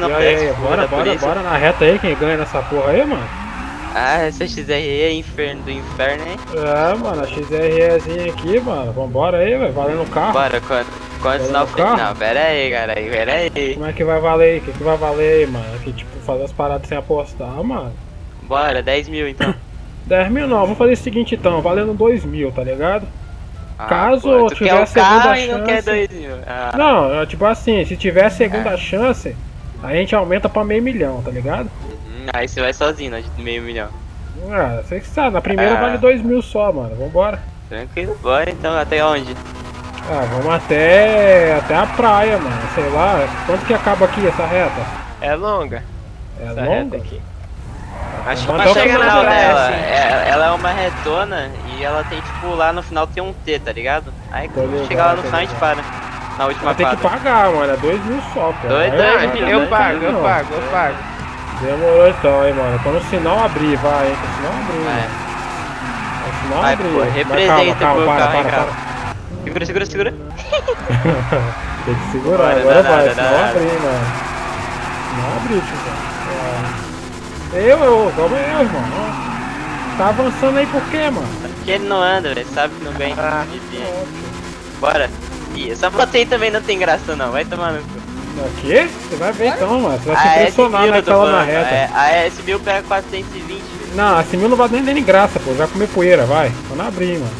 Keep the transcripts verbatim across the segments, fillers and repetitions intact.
não e pega. aí, bora, bora, bora na reta aí, quem ganha nessa porra aí, mano? Ah, essa X R E é inferno do inferno, hein? É, mano, a X R Ezinha aqui, mano. Vambora aí, velho, valendo o carro. Bora, quanto, quantos na frente? Não, pera aí, cara, pera aí. Como é que vai valer aí? O que, que vai valer aí, mano? Aqui, tipo, fazer as paradas sem apostar, mano. Bora, dez mil então. dez mil não, vamos fazer o seguinte então, valendo dois mil, tá ligado? Ah, Caso pô, tu tiver quer a o segunda carro chance... e não quer dois mil. Ah. Não, é tipo assim, se tiver a segunda Ah. chance, a gente aumenta pra meio milhão, tá ligado? Hum, aí você vai sozinho, né, de meio milhão. Ah, você que sabe, na primeira Ah. vale dois mil só, mano, vambora. Tranquilo, bora então, até onde? Ah, vamos até, até a praia, mano, sei lá, quanto que acaba aqui essa reta? É longa. É Essa longa? reta aqui. Acho que Mas pra até o chegar na final praia, dela, assim. é, ela é uma retona e ela tem tipo, lá no final tem um T, tá ligado? Aí Tô quando ligado, chegar lá no tô final a gente ligado. para. Na última Vai ter que quadra. pagar, mano, é dois mil só, pô. Dois, Aí dois vai, mil, vai, Eu dois pago, não. eu pago, eu pago. Demorou então aí, mano. Quando o sinal abrir, vai, hein? Quando o sinal abrir. É. Quando o sinal Vai, abrir. pô, Mas representa calma, pro calma, para, carro, para, cara. para. Segura, segura, segura. Tem que segurar, Bora, agora dá vai, nada, sinal dá nada. abrir, mano. Sinal abrir, tio. É. Eu, eu, calma aí, irmão. Ó. Tá avançando aí por quê, mano? Porque ele não anda, velho, sabe que não ganha. Ah. Bora. Ih, essa moto aí também não tem graça não, vai tomar no cu. Aqui? Você vai ver então, mano. Você vai se A impressionar S mil eu tô naquela na falando, reta. é, a S mil pega quatrocentos e vinte. Não, esse mil não vai nem nem graça, pô. Vai comer poeira, vai. Quando abrir, mano.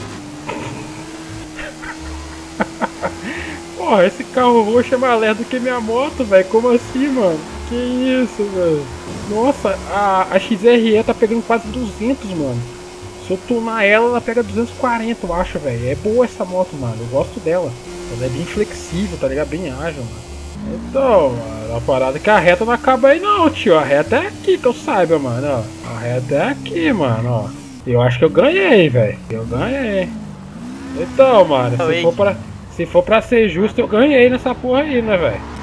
Porra, esse carro roxo é mais leve do que minha moto, velho. Como assim, mano? Que isso, velho? Nossa, a, a X R E tá pegando quase duzentos, mano. Se eu tunar ela, ela pega duzentos e quarenta, eu acho, velho. É boa essa moto, mano. Eu gosto dela. Ela é bem flexível, tá ligado? Bem ágil, mano. Então, mano, a parada é que a reta não acaba aí não, tio. A reta é aqui, que eu saiba, mano, ó. A reta é aqui, mano, ó. Eu acho que eu ganhei, velho. Eu ganhei. Então, mano, se for, pra, se for pra ser justo, eu ganhei nessa porra aí, né, velho?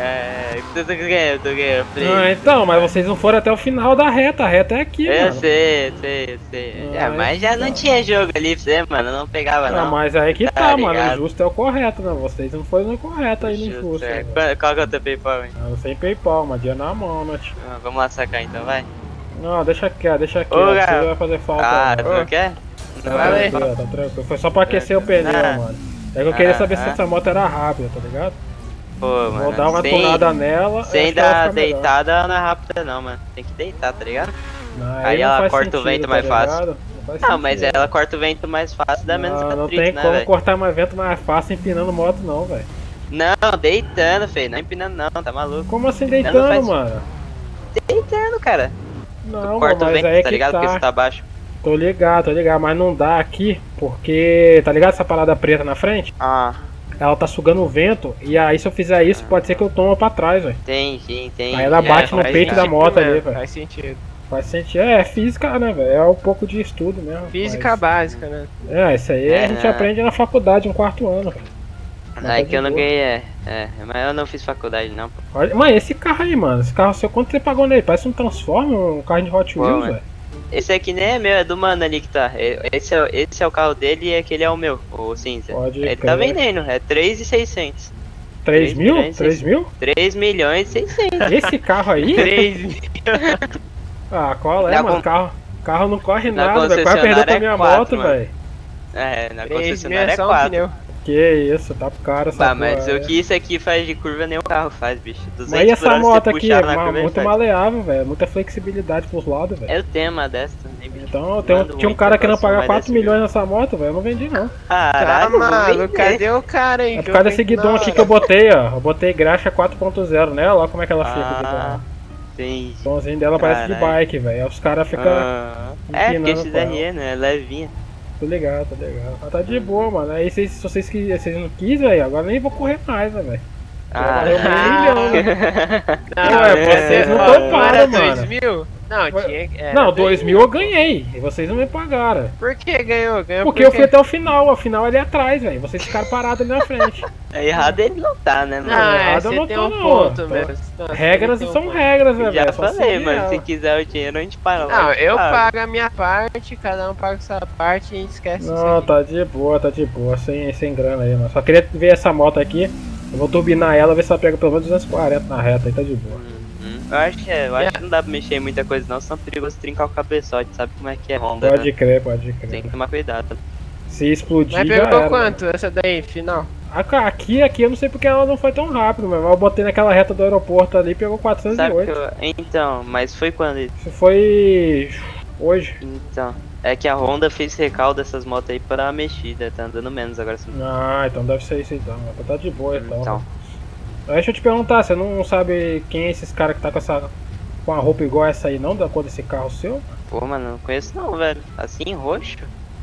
É, eu tô ganhando, eu tô ganhando. Ah, então, mas vocês não foram até o final da reta. A reta é aqui, Eu mano. sei, eu sei, eu sei. Ah, É, mas já não então. tinha jogo ali pra você, mano. Não pegava, Ah, não. mas aí que Tá tá, mano. O ligado? justo é o correto, né? Vocês não foram no correto aí no Justo, justo. é. né? Qual, qual que é o teu PayPal, hein? Ah, sem PayPal, mas dia na mão, né, tio? Ah, vamos lá sacar então, vai. Não, deixa quieto, deixa quieto. Ô, Você cara. vai fazer falta. Ah, não. tu não quer? Não Tá vai. tranquilo, tá tranquilo. Foi só pra aquecer o pneu, Ah. mano. É que eu queria Ah, saber se ah. essa moto era rápida, tá ligado? Pô, mano. Vou dar uma sem, tunada nela. sem acho que ela dar fica melhor. deitada não é rápida não, mano. Tem que deitar, tá ligado? Não, Aí não ela faz corta o sentido, vento tá mais fácil. ligado? Não, faz Não, mas sentido. ela corta o vento mais fácil, dá menos Não, não atrito, tem né, como velho? cortar mais vento mais fácil empinando moto, não, velho. Não, deitando, feio. Não empinando não, tá maluco. Como assim Não, deitando, não faz- mano? Deitando, cara. Não, corta o mas vento, aí é tá que ligado? Porque tá. você tá baixo. Tô ligado, tô ligado, mas não dá aqui, porque, tá ligado essa parada preta na frente? Ah, Ela tá sugando o vento, e aí se eu fizer isso, pode ser que eu tome pra trás, velho. entendi, entendi. Aí ela bate no faz peito da sentido. moto ali, mesmo, velho. Faz sentido. Faz sentido. É, física, né, velho? É um pouco de estudo mesmo. Física mas- básica, né? É, isso aí É, a gente né? aprende na faculdade, no quarto ano, velho. Não, é que eu não boa. ganhei, é, é. Mas eu não fiz faculdade, não, pô. Olha, mano, esse carro aí, mano. Esse carro seu, quanto você pagou nele? Parece um Transformer, um carro de Hot Pô, Wheels, mano. velho. Esse aqui nem é meu, é do mano ali que tá. É- Esse é, esse é o carro dele e aquele é o meu, o cinza. Pode Ele crer. tá vendendo, é três mil e seiscentos. três mil? milhões e três mil? três milhões e seiscentos. Esse carro aí? três mil. Ah, qual é, Na mano? con- Carro, carro não corre na nada, velho. Quase perdeu pra concessionária minha é quatro, moto, mano. velho. É, na três mil concessionária é é só um quatro. pneu. Que isso, tá pro cara essa Tá, mas porra, o que isso aqui faz de curva nenhum carro faz, bicho. Mas duzentos e essa por hora, moto você aqui? puxar É na ma- curva, ele muito faz. maleável, velho. Muita flexibilidade pros lados, velho. Eu tenho uma dessa também, bicho. Então, tem um- Mando tinha um muito, cara eu querendo gosto pagar mais quatro desse milhões nessa moto, velho. Eu não vendi, não. Tá, Caralho, vou mano, vender. cadê o cara aí? É por causa desse guidão aqui que eu botei. botei, ó. Eu botei graxa quatro ponto zero nela, olha como é que ela fica. Ah, Ah, entendi. o somzinho dela parece de Caralho. bike, velho. Aí os caras ficam. Ah, é, porque empinando com ela. X R E, né? É levinha. Tô ligado, tô ligado. Mas tá de boa, mano. Aí vocês, se vocês, quis- vocês não quis, velho, agora nem vou correr mais, né, velho. Ah, Valeu meio milhão, né? Não, Ué, é, vocês não é, toparam, era mano. dois mil? Não, tinha que. era Não, dois dois mil eu ganhei. E vocês não me pagaram. Por que ganhou? Ganhou Porque eu fui até o final, o final ali atrás, velho. Vocês ficaram parados ali na frente. É errado ele não tá, né, Não, mano? é, errado eu você não tem tô, um não. ponto Tô- mesmo. Não, você Regras tem um são ponto. regras, né, Já velho? Só falei, seguir mano. ela. Se quiser o dinheiro, a gente para lá. Não, eu Ah, pago a minha parte, cada um paga a sua parte e a gente esquece isso Não, aqui. tá de boa, tá de boa, sem, sem grana aí, mano. Só queria ver essa moto aqui. Eu vou turbinar ela, ver se ela pega pelo menos duzentos e quarenta na reta aí, tá de boa. Eu acho que é, eu acho que não dá pra mexer em muita coisa não, senão é perigoso trincar o cabeçote, sabe como é que é Honda, Pode né? crer, pode crer. Tem que tomar cuidado. Se explodir, Mas já pegou era, quanto essa daí, final? mano. Aqui, aqui eu não sei porque ela não foi tão rápido, mas eu botei naquela reta do aeroporto ali e pegou quatrocentos e Sabe que oito. eu... Então, mas foi quando isso? Isso foi... hoje. Então, é que a Honda fez recall dessas motos aí pra mexida, tá andando menos agora. Ah, então deve ser isso então. Então tá de boa então. Então, Deixa eu te perguntar, você não sabe quem é esses caras que tá com essa... com a roupa igual essa aí não, da cor desse carro seu? pô, mano, não conheço não, velho. Assim, roxo?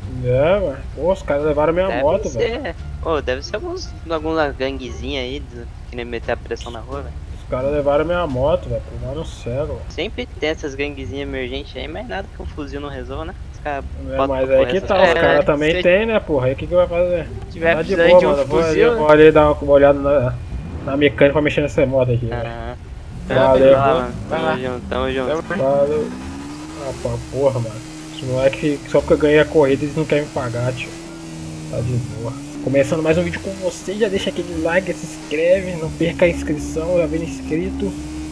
É, mano. Pô, os caras levaram minha Deve moto, velho. ser. Ô, deve ser alguns, alguma ganguezinha aí que nem meter a pressão na rua, velho. Os caras levaram minha moto, velho. Tomaram cego, velho. Sempre tem essas ganguezinhas emergentes aí, mas nada que um fuzil não resolva, né? Os caras É, botam mas pra aí correr que essas tá, os coisas. É, caras também se- tem, né, porra? Aí o que que vai fazer? Se tiver Tá de precisando boa, de um mano. Vou ali, fuzil, vou né? ali dar uma olhada na, na mecânica pra mexer nessa moto aqui, velho. Aham. Valeu, Vai lá, mano. mano. Vai lá. Tamo junto, tamo junto. Valeu. Ah, pô, porra, mano. Os moleques, só porque eu ganhei a corrida, eles não querem me pagar, tio. Tá de boa. Começando mais um vídeo com você, já deixa aquele like, se inscreve, não perca a inscrição, já vira inscrito.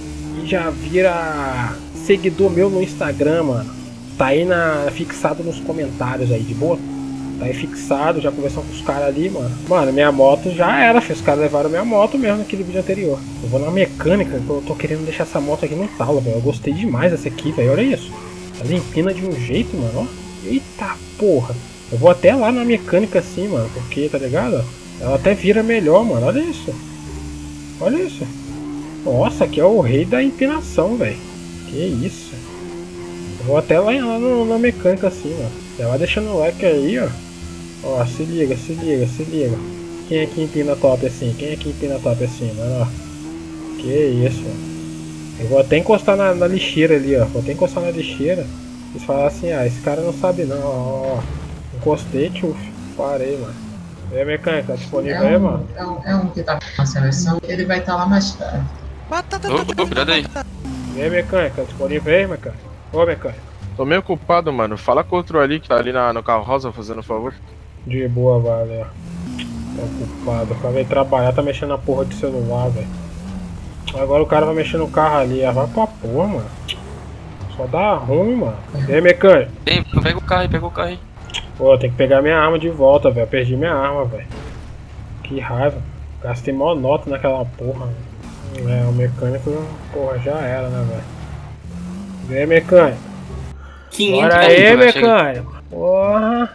E já vira seguidor meu no Instagram, mano. Tá aí na, fixado nos comentários aí, de boa? Tá aí fixado, já conversando com os caras ali, mano. Mano, minha moto já era, filho. Os caras levaram minha moto mesmo naquele vídeo anterior. Eu vou na mecânica, que eu tô querendo deixar essa moto aqui no talo, velho. Eu gostei demais dessa aqui, velho. Olha isso. Ela empina de um jeito, mano, ó. Eita porra. Eu vou até lá na mecânica assim, mano. Porque, tá ligado? Ela até vira melhor, mano. Olha isso. Olha isso. Nossa, aqui é o rei da empinação, velho. Que isso. Eu vou até lá, lá no, na mecânica assim, mano. Já vai deixando o like aí, ó. Ó, se liga, se liga, se liga. Quem é que empina top assim? Quem é que empina top assim, mano? Ó. Que isso, mano. Eu vou até encostar na, na lixeira ali, ó. Vou até encostar na lixeira. Eles falam assim, ah, esse cara não sabe não, ó. ó. Encostei, tchuf. Parei, mano. E aí, mecânica, tá disponível É aí, um, mano? é, um, é um que tá com a seleção, ele vai estar lá mais tarde. Ô, ô, cuidado aí. E aí, mecânica, tá disponível aí, mecânica? Ô, mecânica. Tô meio ocupado, mano. Fala com o outro ali que tá ali na, no carro rosa, fazendo um favor. De boa, valeu. Tô ocupado. Acabei de trabalhar, tá mexendo na porra de celular, velho. Agora o cara vai mexer no carro ali. Ah, vai pra porra, mano. Só dá ruim, mano. E aí, mecânico? Ei, pega o carro aí, pega o carro aí. Pô, tem que pegar minha arma de volta, velho. Perdi minha arma, velho. Que raiva. Gastei mó nota naquela porra. É, o mecânico, porra, já era, né, velho. E aí, mecânico? quinhentos Bora aí, vai chegar. mecânico. Porra.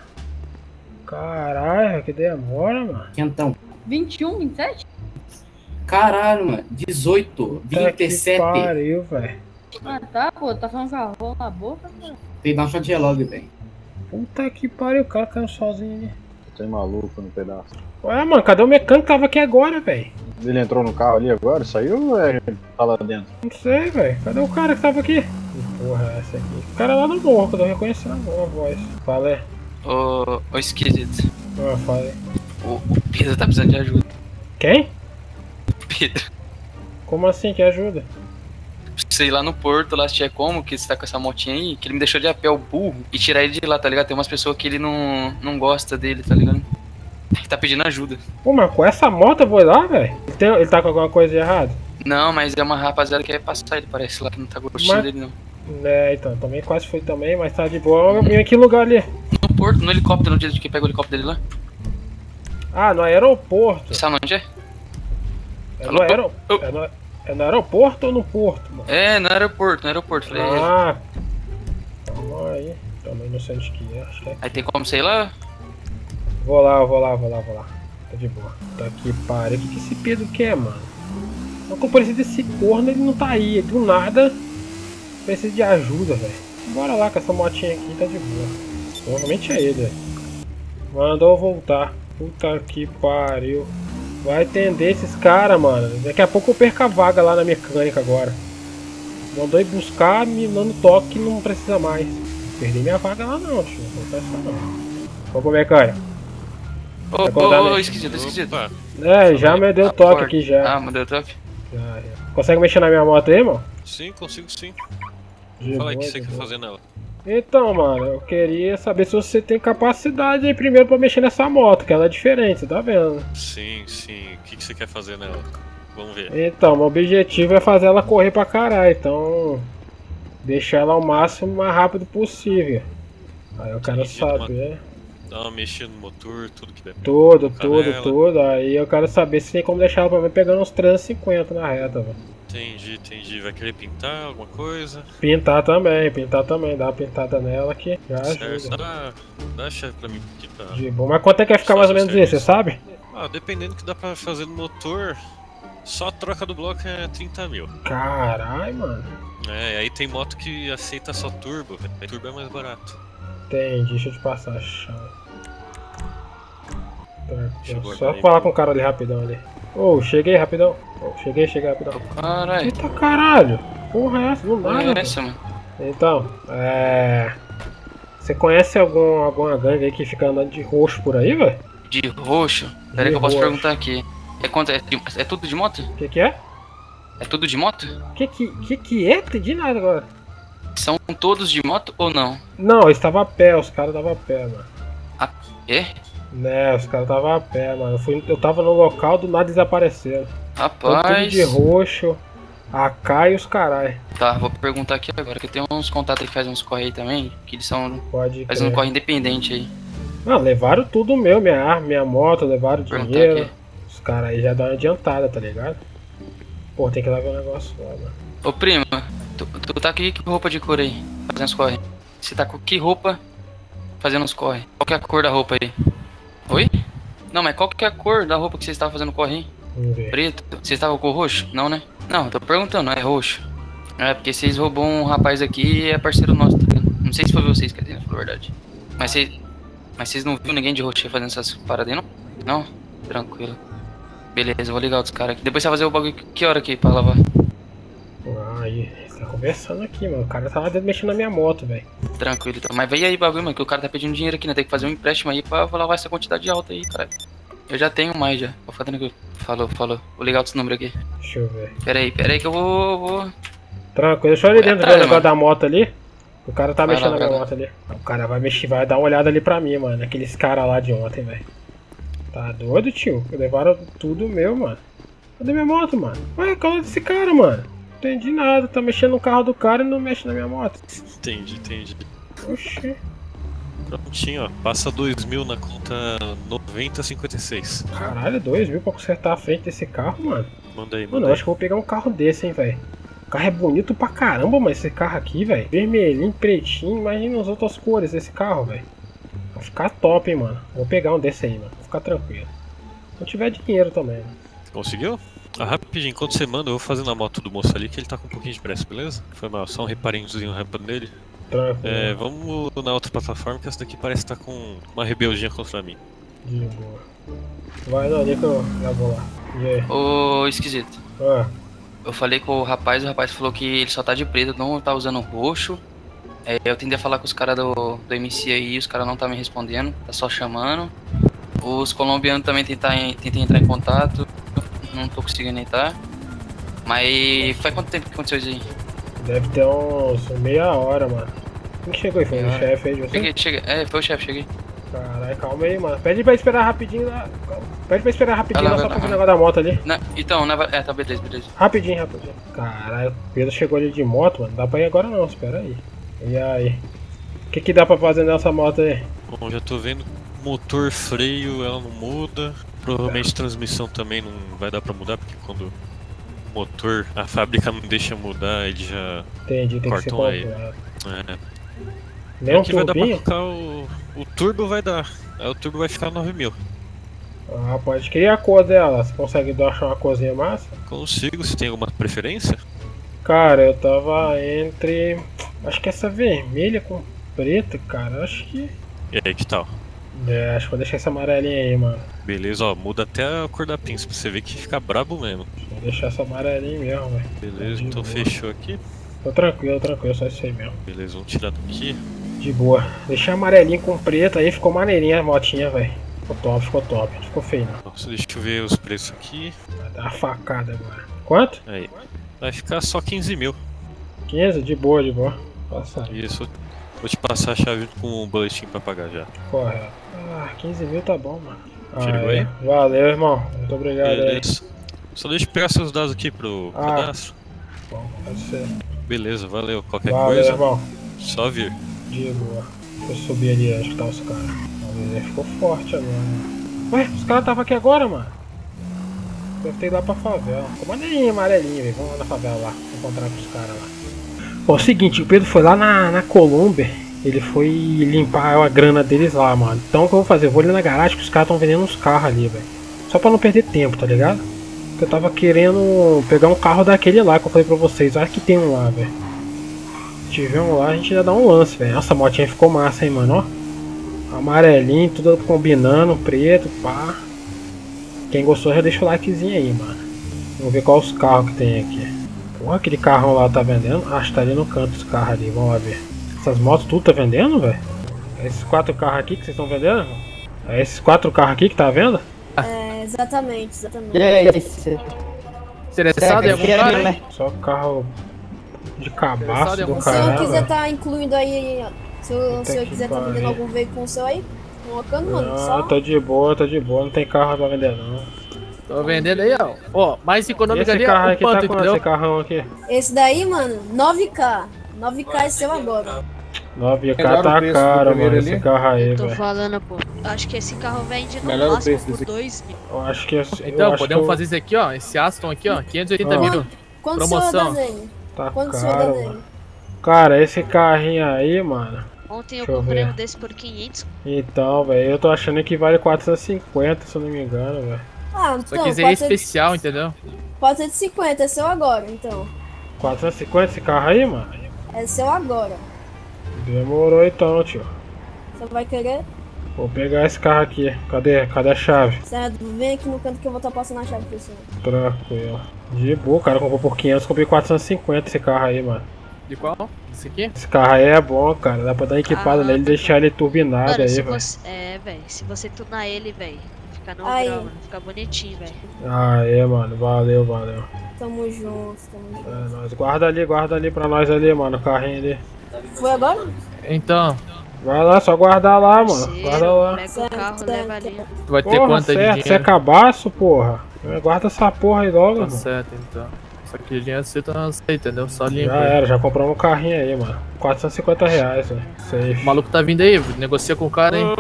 Caralho, que demora, mano. Quentão. vinte e um, vinte e sete? Caralho, mano. dezoito, Puta vinte e que sete. pariu, velho. Ah, tá, pô, tá falando com a rola na boca, cara. Tem que dar um shot de relógio, velho. Puta que pariu, o cara caiu sozinho ali. Tem maluco no pedaço. Ué, mano, cadê o mecânico que tava aqui agora, velho? Ele entrou no carro ali agora, saiu ou é ele tá lá dentro? Não sei, velho. Cadê o cara que tava aqui? Que porra é essa aqui? O cara lá no morro, que eu tô reconhecendo agora a voz. Falei. Ô, ô esquisito. Ah, falei. O, o Pedro tá precisando de ajuda. Quem? Pedro. Como assim que ajuda? Sei lá no porto, lá se tiver como, que você tá com essa motinha aí, que ele me deixou de a pé o burro e tirar ele de lá, tá ligado? Tem umas pessoas que ele não, não gosta dele, tá ligado? Que tá pedindo ajuda. Pô, mas com essa moto eu vou lá, velho? Ele, tem- ele tá com alguma coisa de errado? Não, mas é uma rapaziada que quer passar ele, parece lá, que não tá gostando Mas- dele não. É, então, também quase fui também, mas tá de boa. Eu vim aqui lugar ali. No porto, no helicóptero, no dia de que pega o helicóptero dele lá. Ah, no aeroporto. Sabe onde é? É Alô? no, aero... Oh. é, no... é no aeroporto ou no porto, mano? É, no aeroporto, no aeroporto. Falei, é. Ah, calma aí. Também não sei onde que é, acho que é. Aí tem como, sei lá. Vou lá, eu vou lá, vou lá, vou lá. Tá de boa. Tá aqui, pare. O que, que esse Pedro quer, mano? Não que eu preciso desse corno, ele não tá aí. Do nada, precisa de ajuda, velho. Bora lá com essa motinha aqui, tá de boa. Provavelmente é ele, velho. Mandou eu voltar. Puta que pariu. Vai atender esses caras, mano. Daqui a pouco eu perco a vaga lá na mecânica agora. Mandou ir buscar, me dando toque, não precisa mais. Perdi minha vaga lá não, tio. Não presta não. Vamos pro mecânico. Ô, Vai ô, acordar, ô, né? esquisito, esquisito. É, já me deu A toque porta. aqui já. Ah, me deu toque? Já, já. Consegue mexer na minha moto aí, irmão? Sim, consigo sim. De Fala aí o boa, que você de quer boa. fazer nela. Então, mano, eu queria saber se você tem capacidade aí primeiro pra mexer nessa moto, que ela é diferente, você tá vendo? Sim, sim. O que, que você quer fazer nela? Vamos ver. Então, meu objetivo é fazer ela correr pra caralho, então deixar ela ao máximo mais rápido possível. Aí eu quero Entendi, dá uma- saber Dá uma mexida no motor, tudo que der. tudo, Colocar tudo, nela. tudo. Aí eu quero saber se tem como deixar ela pra mim pegando uns trezentos e cinquenta na reta, velho. Entendi, entendi. Vai querer pintar alguma coisa? Pintar também, pintar também, dá uma pintada nela que já Certo, ajuda. dá, dá a chave pra mim aqui, tá? De boa, mas quanto é que vai ficar Só mais ou seu menos isso, você serviço. sabe? Ah, dependendo do que dá pra fazer no motor, só a troca do bloco é trinta mil. Caralho, mano. É, aí tem moto que aceita só turbo, velho. Turbo é mais barato. Entendi, deixa eu te passar a chave. Deixa eu Tranquilo. guardar Só aí. falar com o cara ali rapidão ali. Ô, cheguei rapidão. Ô, cheguei, cheguei rapidão. Caralho. Eita caralho! Porra é essa? Não dá, Olha né? essa, mano. Então, é. Você conhece algum, alguma gangue aí que fica andando de roxo por aí, velho? De roxo? Pera aí que eu posso roxo. perguntar aqui. É, quanto, é, de- é tudo de moto? Que que é? É tudo de moto? Que que, que que é? Entendi nada agora. São todos de moto ou não? Não, eu estava a pé, os caras estavam a pé, mano. É? Né, os caras estavam a pé, mano. Eu, fui, eu tava no local, do nada desapareceram. Tão tudo Rapaz. de roxo, A K e os carai. Tá, vou perguntar aqui agora, que eu tenho uns contatos que fazem uns corre aí também, que eles são. Pode Fazem um crer. corre independente aí. Não, levaram tudo meu, minha arma, minha moto, levaram Perguntar dinheiro. aqui. Os caras aí já dão uma adiantada, tá ligado? Pô, tem que lá ver um negócio lá, mano. Ô primo, tu, tu tá com que roupa de cor aí, fazendo os corre? Você tá com que roupa fazendo os corre? Qual que é a cor da roupa aí? Oi? Não, mas qual que é a cor da roupa que você estava fazendo corre aí? Vamos ver. Preto? Você estava com roxo? Não, né? Não, tô perguntando, é roxo. É, porque vocês roubou um rapaz aqui e é parceiro nosso, tá ligado? Não sei se foi vocês, quer dizer, na verdade. Mas vocês. Mas vocês não viram ninguém de roxo fazendo essas paradas aí, não? Não? Tranquilo. Beleza, eu vou ligar outros caras aqui. Depois você vai fazer o bagulho que hora aqui pra lavar? Ah, aí, você tá conversando aqui, mano. O cara tava dentro mexendo na minha moto, velho. Tranquilo, então. Mas vem aí bagulho, mano, que o cara tá pedindo dinheiro aqui, né? Tem que fazer um empréstimo aí pra lavar essa quantidade alta aí, cara. Eu já tenho mais já. Vou ficar tranquilo. Falou, falou. Vou ligar outros números aqui. Deixa eu ver. Pera aí, pera aí que eu vou. vou... Tranquilo, deixa eu ali Vai dentro do atrás, negócio mano. da moto ali. O cara tá Vai mexendo lá, na minha vai lá. moto ali. O cara vai mexer, vai dar uma olhada ali pra mim, mano. Aqueles caras lá de ontem, velho. Tá doido, tio? Levaram tudo meu, mano. Cadê minha moto, mano? Ué, qual é desse cara, mano? Não entendi nada. Tá mexendo no carro do cara e não mexe na minha moto. Entendi, entendi. Oxi. Prontinho, ó. Passa dois mil na conta noventa cinquenta e seis. Caralho, dois mil pra consertar a frente desse carro, mano. Manda aí, Mano, manda eu aí. acho que eu vou pegar um carro desse, hein, velho. O carro é bonito pra caramba, mas esse carro aqui, velho. Vermelhinho, pretinho. Imagina as outras cores desse carro, velho. Vai ficar top, hein, mano. Vou pegar um desse aí, mano. Vou ficar tranquilo. Se não tiver dinheiro também, né? Conseguiu? Ah, rapidinho, enquanto você manda, eu vou fazer na moto do moço ali, que ele tá com um pouquinho de pressa, beleza? Foi mal, só um reparinhozinho rápido nele. Tranquilo. É, vamos na outra plataforma, que essa daqui parece estar com uma rebeldia contra mim. De boa. Vai não, ali que eu já vou lá. E aí? Ô, esquisito. Ah, Eu falei com o rapaz, o rapaz falou que ele só tá de preto, não tá usando roxo. É, eu tentei falar com os caras do, do M C aí, os caras não tá me respondendo, tá só chamando. Os colombianos também tentam tentei entrar em contato, não tô conseguindo entrar. Mas faz quanto tempo que aconteceu isso aí? deve ter uns meia hora, mano. Quem que chegou aí? Foi o Meia hora. chefe aí de você? Cheguei, cheguei. É, foi o chefe, cheguei. Caralho, calma aí, mano. Pede pra esperar rapidinho lá. Calma. Pede pra esperar rapidinho Vai lá, lá só vai pra lá. ver o negócio da moto ali. Não, então, na, é, tá, beleza, beleza. Rapidinho, rapidinho. Caralho, o Pedro chegou ali de moto, mano. Não dá pra ir agora não, espera aí. E aí? O que que dá pra fazer nessa moto aí? Bom, já tô vendo motor, freio, ela não muda. Provavelmente transmissão também não vai dar pra mudar, porque quando o motor, a fábrica não deixa mudar, ele já Entendi, tem que ser cortam aí. comprado. É. Nem um Aqui vai dar pra turbinho? colocar o. O turbo vai dar. Aí o turbo vai ficar nove mil. Ah, pode criar a cor dela. Você consegue achar uma corzinha massa? Consigo, você tem alguma preferência? Cara, eu tava entre... Acho que essa vermelha com preta, cara. Acho que... E aí, que tal? É, acho que vou deixar essa amarelinha aí, mano. Beleza, ó, muda até a cor da pinça pra você ver que fica brabo mesmo. Vou deixar essa amarelinha mesmo, velho. Beleza, De então boa. fechou aqui. Tô tranquilo, tranquilo, só isso aí mesmo. Beleza, vamos tirar daqui. De boa. Deixei amarelinho com preto aí, ficou maneirinha a motinha, velho. Ficou top, ficou top. Não ficou feio não. Nossa, deixa eu ver os preços aqui. Vai dar uma facada agora. Quanto? Aí. Vai ficar só quinze mil. quinze? De boa, de boa. Passa aí. Isso, vou te passar a chave com o boletim pra pagar já. Correto. Ah, quinze mil tá bom, mano. Chegou aí? Valeu, irmão. Muito obrigado aí. Beleza. Só deixa eu pegar seus dados aqui pro Ah. cadastro. Bom, pode ser. Beleza, valeu. Qualquer Valeu, coisa, irmão. só vir. De boa. Deixa eu subir ali, acho que tá os caras. Ele ficou forte agora. Ué, os caras estavam aqui agora, mano. Deve ter ido lá pra favela. Ficou maneirinho, amarelinho, velho. Vamos lá na favela lá, encontrar com os caras lá. Bom, é o seguinte, o Pedro foi lá na, na Colômbia. Ele foi limpar a grana deles lá, mano. Então o que eu vou fazer? Eu vou ali na garagem que os caras estão vendendo uns carros ali, velho. Só pra não perder tempo, tá ligado? Porque eu tava querendo pegar um carro daquele lá que eu falei pra vocês. Acho que tem um lá, velho. Se tiver um lá, a gente já dá um lance, velho. Nossa, a motinha ficou massa, hein, mano, ó. Amarelinho, tudo combinando, preto, pá. Quem gostou já deixa o likezinho aí, mano. Vamos ver quais os carros que tem aqui. Porra, aquele carrão lá tá vendendo? Ah, tá ali no canto os carros ali, vamos lá ver. Essas motos tudo tá vendendo, velho? É esses quatro carros aqui que vocês estão vendendo, irmão? É esses quatro carros aqui que tá vendo? É, exatamente, exatamente. E aí, esse... Interessado em algum cara, né? Só carro de cabaço do Se eu caralho. quiser tá incluindo aí, se eu, se eu que quiser tá vendendo pariu. algum veículo seu aí, colocando, mano, Não, só... tô de boa, tô de boa, não tem carro pra vender não. Tô vendendo aí, ó. Ó, mais econômico Esse ali, carro ó. aqui O tá quanto, com entendeu? esse carrão aqui. Esse daí, mano, nove K. nove K é seu agora. nove K Melhor o tá preço do caro, primeiro mano, ali? esse carro aí, Eu tô velho. falando, pô. Acho que esse carro vende no Melhor o máximo preço por desse dois mil. Eu acho que esse, eu Então, acho podemos que eu- fazer esse aqui, ó. Esse Aston aqui, ó. quinhentos e oitenta Ó. mil. Quanto o senhor dá Promoção. nele? Tá Quanto o senhor dá caro, nele? mano. Cara, esse carrinho aí, mano. Ontem eu Deixa eu comprei ver. um desse por quinhentos. Então, velho, eu tô achando que vale quatrocentos e cinquenta, se eu não me engano, velho. Ah, Só então, quiser pode ser, especial, entendeu? quatrocentos e cinquenta, é seu agora, então. quatrocentos e cinquenta esse carro aí, mano? É seu agora. Demorou então, tio. Você vai querer? Vou pegar esse carro aqui. Cadê? Cadê a chave? Certo, vem aqui no canto que eu vou estar passando a chave pro senhor. Tranquilo. De boa, cara, comprou por quinhentos, comprei quatrocentos e cinquenta esse carro aí, mano. De qual? Esse aqui? Esse carro aí é bom, cara. Dá pra dar equipada Ah, nele e deixar ele turbinado Mano, aí, se velho. você... É, velho. Se você tunar ele, velho, fica no Aí. grau, mano. Fica bonitinho, velho. Ah, é, mano. Valeu, valeu. Tamo junto, tamo junto. É, nós. Guarda ali, guarda ali pra nós ali, mano. O carrinho ali. Foi agora? Então, Vai lá, só guardar lá, mano. Parceiro, Guarda lá. Pega o Certo, carro, certo. leva ali. tu vai ter Porra, quanto aí de certo. Você é dinheiro? cabaço, porra. Guarda essa porra aí logo, Tá mano. certo, então. Só que o dinheiro você tá não sei, entendeu? Só limpa. Já era, já compramos um carrinho aí, mano. quatrocentos e cinquenta reais, velho. O Safe. maluco tá vindo aí, negocia com o cara, hein?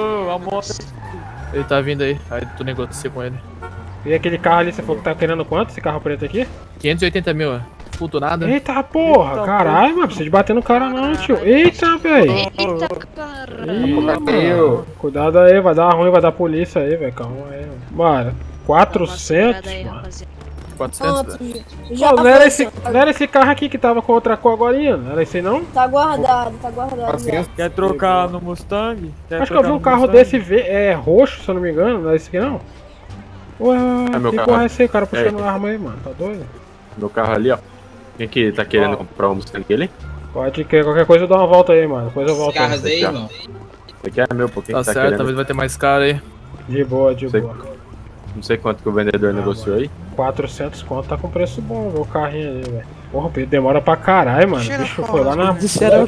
Ele tá vindo aí, aí tu negocia com ele. E aquele carro ali, você falou que tá querendo quanto? Esse carro preto aqui? quinhentos e oitenta mil, puto nada. Eita porra, caralho, mano. Precisa de bater no cara não, tio. Eita, velho. Eita, caralho. Mano. Cuidado aí, vai dar ruim, vai dar polícia aí, velho. Calma aí, mano. Mano, quatrocentos, Aí, mano. rapaziada. quatrocentos, Pronto, velho. já Pô, não era foi, esse, senhor. não era esse carro aqui que tava com outra cor agora, não era esse aí não? Tá guardado, tá guardado. já. Quer trocar no Mustang? Quer Acho que eu vi um carro desse ve- é, roxo, se eu não me engano, não é esse aqui não? Ué, É meu que carro. porra é esse aí, cara puxando É. arma aí, mano, tá doido? Meu carro ali, ó. Quem que tá querendo comprar um Mustang ali? Pode que qualquer coisa eu dou uma volta aí, mano, depois eu volto aí. Esse aqui, ó. Esse aqui é meu, pô. Quem Tá que tá certo, querendo? talvez vai ter mais caro aí. De boa, de Sei- boa. Não sei quanto que o vendedor negociou aí. quatrocentos conto tá com preço bom, viu, o carrinho ali, velho. Porra, o Pedro demora pra caralho, mano. O bicho foi lá na...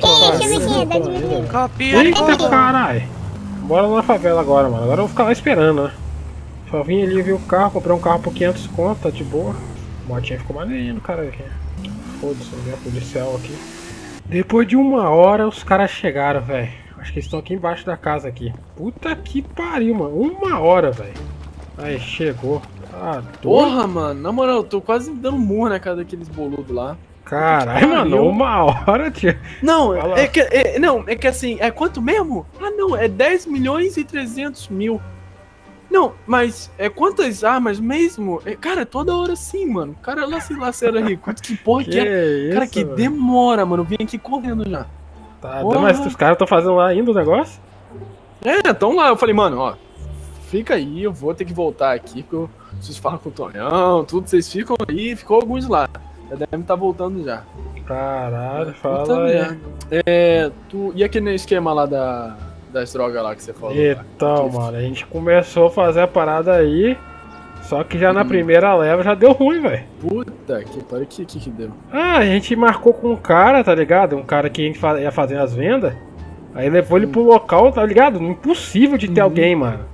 Eita, caralho. Bora lá na favela agora, mano. Agora eu vou ficar lá esperando, né? Só vim ali ver o carro, comprei um carro por quinhentos conto, tá de boa. A motinha ficou maneirinho, cara. Aqui. Foda-se, eu vi a policial aqui. Depois de uma hora, os caras chegaram, velho. Acho que eles estão aqui embaixo da casa aqui. Puta que pariu, mano. Uma hora, velho. Aí, chegou. Ah, Porra, mano, na moral, eu tô quase dando murro na cara daqueles boludos lá. Caralho, mano, uma hora, tio. Não, Fala. é que, é, não, é que assim, é quanto mesmo? Ah, não, é dez milhões e trezentos mil. Não, mas é quantas armas mesmo? É, cara, toda hora sim, mano. O cara lá se lacera rico. Que porra que, Que é? Cara, isso, que velho? demora, mano. Eu vim aqui correndo já. Tá, Porra. mas os caras estão fazendo lá ainda o negócio? É, então lá, eu falei, mano, ó, fica aí, eu vou ter que voltar aqui, porque eu, vocês falam com o Tonhão, tudo, vocês ficam aí, ficou alguns lá. Já devem estar voltando já. Caralho, Puta fala aí. merda. É, tu, e aquele esquema lá da, das drogas lá que você falou? lá? Então, mano, a gente começou a fazer a parada aí, só que já na primeira leva já deu ruim, velho. Puta que pariu, que, que que deu? Ah, a gente marcou com um cara, tá ligado? Um cara que a gente fa- ia fazer as vendas. Aí levou ele pro local, tá ligado? Impossível de ter alguém, mano.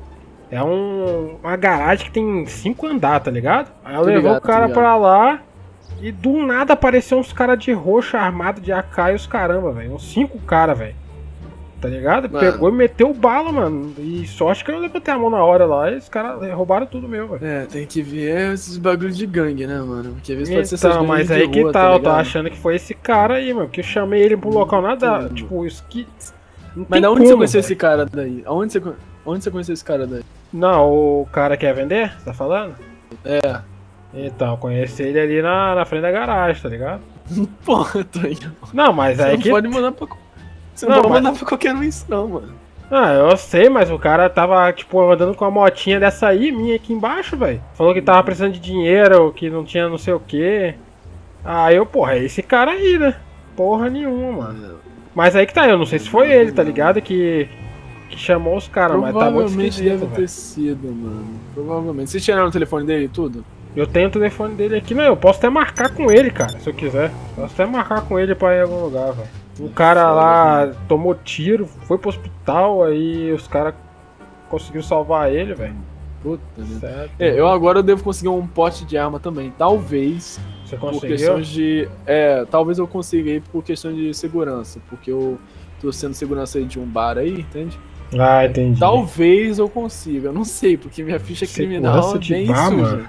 É um, uma garagem que tem cinco andares, tá ligado? Aí eu Tô levou ligado, o cara tô pra lá e do nada apareceu uns caras de roxo armado de A K e os caramba, velho. Uns cinco caras, velho. Tá ligado? Mano. Pegou e meteu bala, mano. E sorte que eu levantei a mão na hora lá e os caras roubaram tudo meu, velho. É, tem que ver esses bagulho de gangue, né, mano? Porque às vezes pode ser essas Então, gangues mas de aí que rua, tá, eu tô ligado? achando que foi esse cara aí, mano. Que eu chamei ele pro local nada. Tipo, isso que. Não Mas tem da onde como, você conheceu velho. esse cara daí? Aonde você, con- onde você conheceu esse cara daí? Não, o cara quer vender? Você tá falando? É. Então, eu conheci ele ali na, na frente da garagem, tá ligado? Porra, tô aí. Não, mas Você aí não que. pode mandar pra. Você não, Não, pode mas- mandar pra qualquer um isso, não, mano. Ah, eu sei, mas o cara tava, tipo, andando com uma motinha dessa aí, minha aqui embaixo, velho. Falou que tava precisando de dinheiro, que não tinha não sei o quê. Aí eu, porra, é esse cara aí, né? Porra nenhuma, mano. Mas aí que tá, eu não sei se foi ele, tá ligado? Que, que chamou os caras, mas tá muito Provavelmente esquisito, deve velho. ter sido, mano. Provavelmente. Vocês tiraram o telefone dele e tudo? Eu tenho o telefone dele aqui, não, eu posso até marcar com ele, cara, se eu quiser. Posso até marcar com ele pra ir em algum lugar, velho. O cara lá tomou tiro, foi pro hospital, aí os caras conseguiram salvar ele, velho. Puta, né? Certo. É, eu agora devo conseguir um pote de arma também. Talvez. Você Por conseguiu? questões de. É, talvez eu consiga aí por questão de segurança. Porque eu tô sendo segurança aí de um bar aí, entende? Ah, entendi. Talvez eu consiga, eu não sei, porque minha ficha criminal Segurança é de bem bar, suja. mano?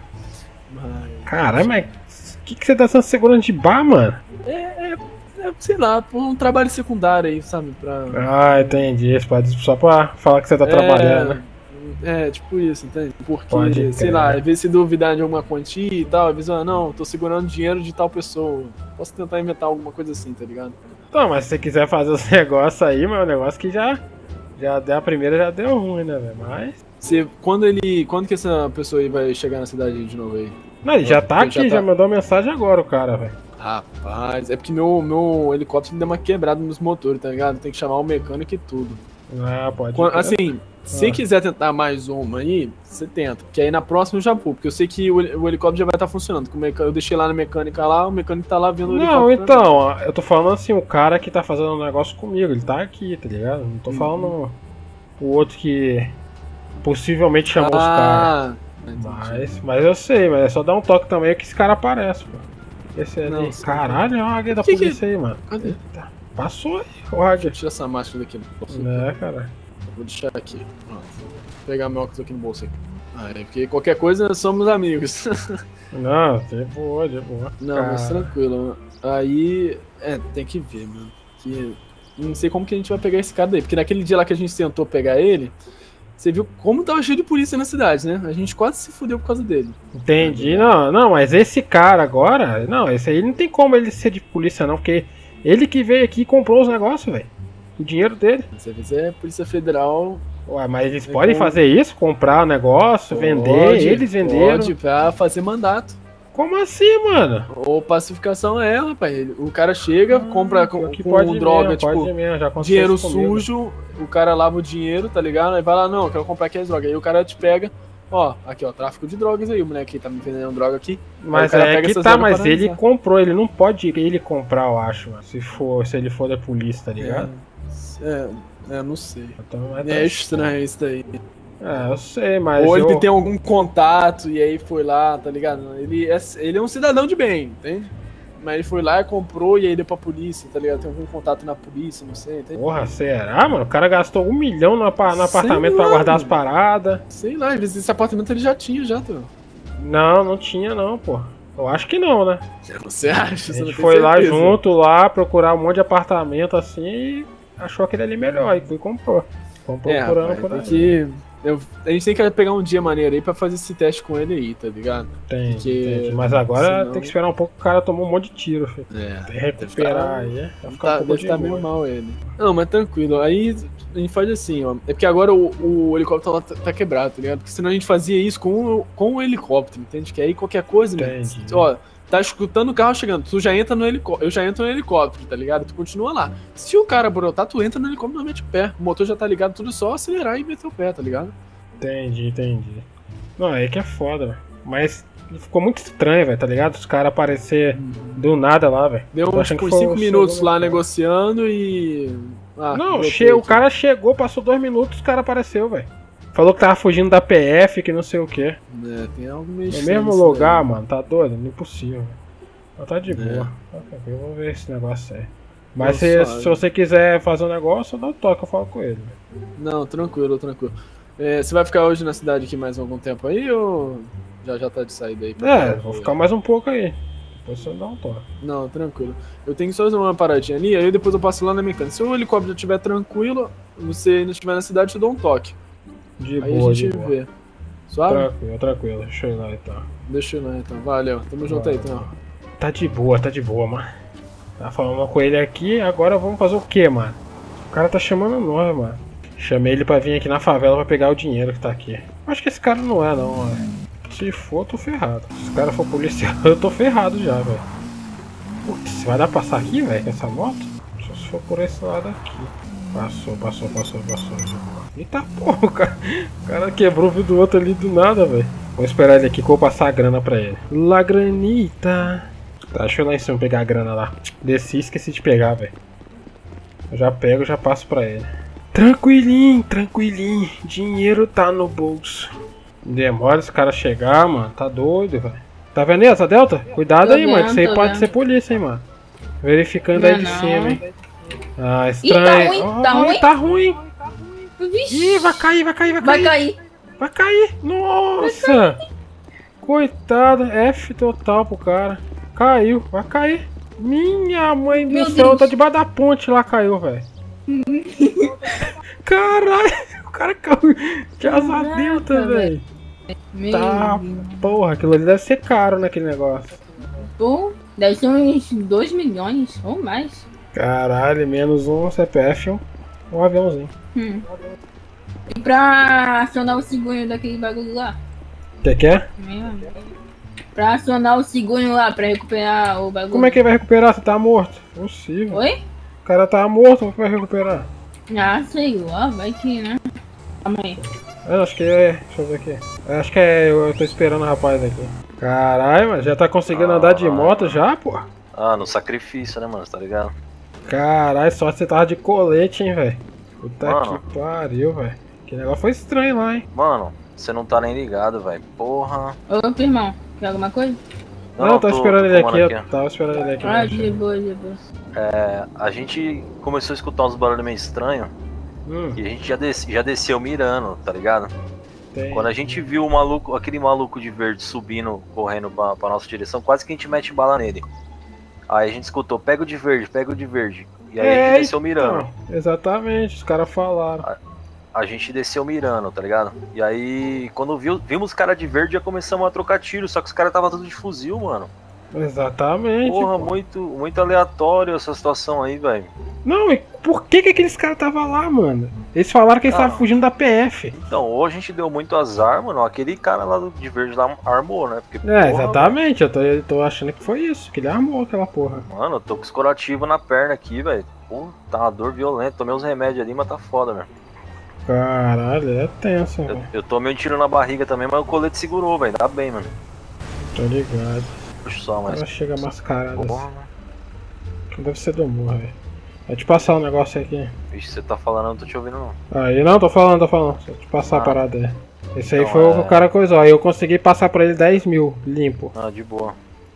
Mas- Caralho, mas o que, que você tá sendo segurança de bar, mano? É, é, é, sei lá, por um trabalho secundário aí, sabe? Pra... Ah, entendi. Você pode só pra falar que você tá É, trabalhando, né? É, tipo isso, entende? Porque, Pode sei crer. lá, às vezes se duvidar de alguma quantia e tal, às vezes, ah, não, tô segurando dinheiro de tal pessoa. Posso tentar inventar alguma coisa assim, tá ligado? Então, mas se você quiser fazer os negócios aí, mas é um negócio que já, já deu a primeira, já deu ruim, né, velho? Mas. Você, quando ele. Quando que essa pessoa aí vai chegar na cidade de novo aí? Não, ele já tá Ele aqui, já, mandou uma mensagem agora, o cara, velho. Rapaz, é porque meu, meu helicóptero deu uma quebrada nos motores, tá ligado? Tem que chamar o mecânico e tudo. Ah, pode Quando- crer. assim, se Ah. quiser tentar mais uma aí, você tenta. Porque aí na próxima eu já vou, porque eu sei que o, o helicóptero já vai estar funcionando. que o meca- Eu deixei lá na mecânica lá, o mecânico tá lá vendo o Não, helicóptero. então, ó, eu tô falando assim, o cara que tá fazendo um negócio comigo, ele tá aqui, tá ligado? Não tô Uhum. falando o outro que possivelmente chamou os caras. Ah, Mas, mas eu sei, mas é só dar um toque também que esse cara aparece, pô. Esse ali. Não, sim. Caralho, é uma águia da Que que- polícia aí, mano. Cadê? Eita, passou aí, o águia. Deixa eu tirar essa máscara daqui. É, cara. Vou deixar aqui. Pronto. Vou pegar meu óculos aqui no bolso aqui. Ah, é porque qualquer coisa somos amigos. Não, de boa, de boa. Não, Cara. mas tranquilo. Aí, é, tem que ver, mano. Que não sei como que a gente vai pegar esse cara daí, porque naquele dia lá que a gente tentou pegar ele, você viu como tava cheio de polícia na cidade, né? A gente quase se fudeu por causa dele. Entendi, não, não, mas esse cara agora, não, esse aí não tem como ele ser de polícia não, porque ele que veio aqui e comprou os negócios, velho. O dinheiro dele. Às vezes é Polícia Federal. Ué, mas eles É podem como- fazer isso? Comprar o negócio, vender, Pode, eles venderam. Pode, pra fazer mandato. Como assim, mano? Ou pacificação é, rapaz. Ele- O cara chega, compra com, que com pode droga, mesmo, tipo, pode mesmo, já aconteceu dinheiro isso comigo. sujo, o cara lava o dinheiro, tá ligado? Aí vai lá, não, eu quero comprar aqui as drogas. Aí o cara te pega, ó, aqui ó, tráfico de drogas aí, o moleque tá me vendendo droga aqui. Mas Aí o cara é pega que essas tá, drogas mas pra ele analisar. comprou, ele não pode ele comprar, eu acho, mano, se for, se ele for da polícia, tá ligado? É, é, não sei. Então, É estranho isso daí. É, eu sei, mas Ou ele eu- tem algum contato e aí foi lá, tá ligado? Ele é, ele é um cidadão de bem, entende? Mas ele foi lá e comprou e aí deu pra polícia, tá ligado? Tem algum contato na polícia, não sei, entende? Porra, será, mano? O cara gastou um milhão no, apa- no Sei apartamento lá, pra guardar as mano. paradas. Sei lá, às vezes esse apartamento ele já tinha, já, tá? Não, não tinha não, pô. Eu acho que não, né? Você acha? A Você gente não tem foi lá certeza? junto, lá, procurar um monte de apartamento assim e achou aquele ali melhor. E foi e comprou. Comprou É, procurando rapaz, por tem aí. que... eu- a gente tem que pegar um dia maneiro aí pra fazer esse teste com ele aí, tá ligado? Tem, Porque tem. Mas agora senão- tem que esperar um pouco que o cara tomou um monte de tiro, filho. É, Tem que recuperar aí. é. Vai Deve ficar um tá, pouco deve de tá boa. meio mal ele. Não, mas tranquilo. Aí a gente faz assim, ó. É porque agora o, o helicóptero lá tá, tá quebrado, tá ligado? Porque senão a gente fazia isso com, o- com o helicóptero, entende? Que aí qualquer coisa, né? Entendi. Ó, tá escutando o carro chegando, tu já entra no helicóptero, eu já entro no helicóptero, tá ligado? Tu continua lá. Se o cara brotar, tu entra no helicóptero e mete o pé. O motor já tá ligado, tudo só acelerar e meter o pé, tá ligado? Entendi, entendi. Não, aí que é foda, velho. Mas ficou muito estranho, velho, tá ligado? Os caras aparecer do nada lá, velho. Deu Tô uns achando que uns foi cinco o minutos segundo lá cara. negociando e. Ah, Não, brotei che o aqui. cara chegou, passou dois minutos, o cara apareceu, velho. Falou que tava fugindo da P F, que não sei o que. É, tem algo meio No estranho mesmo isso lugar, daí. mano, tá doido? Não é impossível. Mas tá de boa. Tá tranquilo, vou ver esse negócio aí. Mas se, Nossa, se você quiser fazer um negócio, eu dou um toque, eu falo com ele. Não, tranquilo, tranquilo. É, você vai ficar hoje na cidade aqui mais algum tempo aí ou já já tá de saída aí? É, vou ficar mais um pouco aí. Depois você dá um toque. Não, tranquilo. Eu tenho que só fazer uma paradinha ali, aí depois eu passo lá na mecânica. Se o helicóptero estiver tranquilo, você ainda estiver na cidade, eu te dou um toque. De aí boa, a gente de boa. vê. Suave? Tranquilo, tranquilo. Deixa eu ir lá então. Deixa eu ir lá então. Valeu, tamo junto aí então. Tá de boa, tá de boa, mano. Tá falando com ele aqui, agora vamos fazer o que, mano? O cara tá chamando nós, mano. Chamei ele pra vir aqui na favela pra pegar o dinheiro que tá aqui. Acho que esse cara não é, não, mano. Se for, eu tô ferrado. Se o cara for policial, eu tô ferrado já, velho. Putz, vai dar pra passar aqui, velho, com essa moto? Só se for por esse lado aqui. Passou, passou, passou, passou. Eita porra, o cara, o cara quebrou o vidro do outro ali do nada, velho. Vou esperar ele aqui que eu vou passar a grana pra ele. La granita. Tá, deixa eu ir lá em cima pegar a grana lá. Desci e esqueci de pegar, velho. Eu já pego e já passo pra ele. Tranquilinho, tranquilinho. Dinheiro tá no bolso. Demora esse cara chegar, mano. Tá doido, velho. Tá vendo essa Delta? Cuidado Tô aí, mano. vendo, Que isso aí tô pode vendo. ser polícia, hein, mano. Verificando Não aí é de não. cima, hein. Ah, Ih, estranho. tá ruim, Ó, tá ruim. Tá ruim. Vixe. Ih, vai cair, vai cair, vai cair. Vai cair. Vai cair. Nossa. Coitado. F total pro cara. Caiu, vai cair. Minha mãe do Meu céu, Deus. tá debaixo da ponte lá, caiu, velho. Caralho, o cara caiu de asa Caraca, delta, velho. Meu Tá, Deus. porra, aquilo ali deve ser caro naquele negócio. Pô, deve ser uns dois milhões ou mais. Caralho, menos um C P F, um, um aviãozinho. Hum. E pra acionar o seguro daquele bagulho lá? Que que é? Meu amigo. Pra acionar o seguro lá, pra recuperar o bagulho. Como é que ele vai recuperar? Você tá morto? Impossível. Oi? O cara tá morto, como é que vai recuperar? Ah, sei lá, vai que, né? Calma aí. Eu acho que é. Deixa eu ver aqui. Eu acho que é. Eu, eu tô esperando o rapaz aqui. Caralho, mano, já tá conseguindo Ah, andar de moto já, pô? Ah, no sacrifício, né, mano? Tá ligado? Caralho, só você tava de colete, hein, velho. Puta Mano. que pariu, velho. Que negócio foi estranho lá, hein. Mano, você não tá nem ligado, velho. Porra. Ô, irmão, quer alguma coisa? Não, eu tô, tô- esperando tô ele fumando aqui, aqui, eu tava esperando ele aqui. Ah, né? de boa, de boa. É, a gente começou a escutar uns barulhos meio estranhos Hum, e a gente já, desce, já desceu mirando, tá ligado? tem. Quando a gente viu o maluco, aquele maluco de verde subindo, correndo pra, pra nossa direção, quase que a gente mete bala nele. Aí a gente escutou, pega o de verde, pega o de verde. E aí a É, gente desceu mirando. então, exatamente, os caras falaram. A gente desceu mirando, tá ligado? E aí, quando viu, vimos os caras de verde, já começamos a trocar tiro, só que os caras tava tudo de fuzil, mano. Exatamente. Porra, pô. muito, muito aleatório essa situação aí, velho. Não, e por que que aqueles caras tava lá, mano? Eles falaram que eles Ah. estavam fugindo da P F. Então, ou a gente deu muito azar, mano, aquele cara lá do, de verde lá armou, né? Porque, É, porra, exatamente, eu tô, eu tô achando que foi isso, que ele armou aquela porra. Mano, eu tô com escorativo na perna aqui, velho. Pô, tá uma dor violenta. Tomei uns remédios ali, mas tá foda, velho. Caralho, é tenso, Eu, velho. eu tomei um tiro na barriga também, mas o colete segurou, velho. Tá bem, mano. Tô ligado. Puxa só, O mas. cara chega mascarado Porra, assim. Não deve ser do morro, velho. Vai te passar um negócio aqui. Vixe, você tá falando, eu não tô te ouvindo, não. Aí, não, tô falando, tô falando. Só te passar Ah. a parada aí. Esse aí Então, foi o é- que o cara coisou. Aí eu consegui passar pra ele dez mil, limpo. Ah, de boa.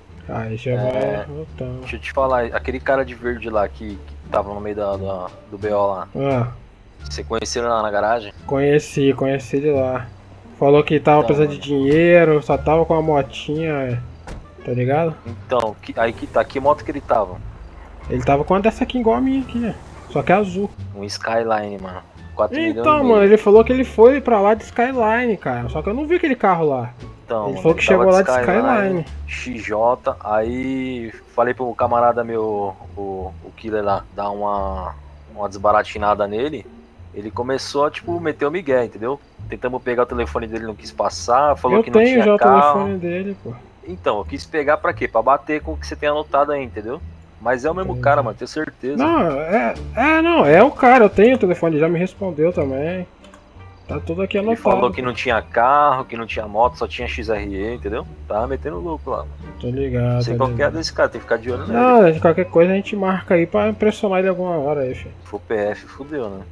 Aí já É. vai voltando. Deixa eu te falar, aquele cara de verde lá que, que tava no meio da, da- do B O lá. Ah, Você conheceu ele lá na garagem? conheci, conheci ele lá. Falou que tava Então, precisando de dinheiro, só tava com a motinha, é. Tá ligado? Então, que- aí que tá, que moto que ele tava? Ele tava com uma dessa aqui igual a minha aqui, né? Só que é azul. Um Skyline, mano. quatro milhões Então, e mano, meio. ele falou que ele foi pra lá de Skyline, cara. Só que eu não vi aquele carro lá. Então, ele mano, falou que tava chegou lá de Skyline. X J, aí falei pro camarada meu, o, o killer lá, dar uma, uma desbaratinada nele. Ele começou a, tipo, meter o migué, entendeu? Tentamos pegar o telefone dele, não quis passar, falou Eu que não tenho tinha já o carro. telefone dele, pô. Então, eu quis pegar pra quê? Pra bater com o que você tem anotado aí, entendeu? Mas é o mesmo cara, mano, tenho certeza. Não, é, é, não, é o cara, eu tenho o telefone, ele já me respondeu também. Tá tudo aqui Ele anotado. falou que não tinha carro, que não tinha moto, só tinha X R E, entendeu? Tava metendo louco lá. Mano. Tô ligado. Não sei tô qual que é ligado. desse cara, tem que ficar de olho nele. Não, de qualquer coisa a gente marca aí pra impressionar ele alguma hora aí, filho. Se for P F, fudeu, né?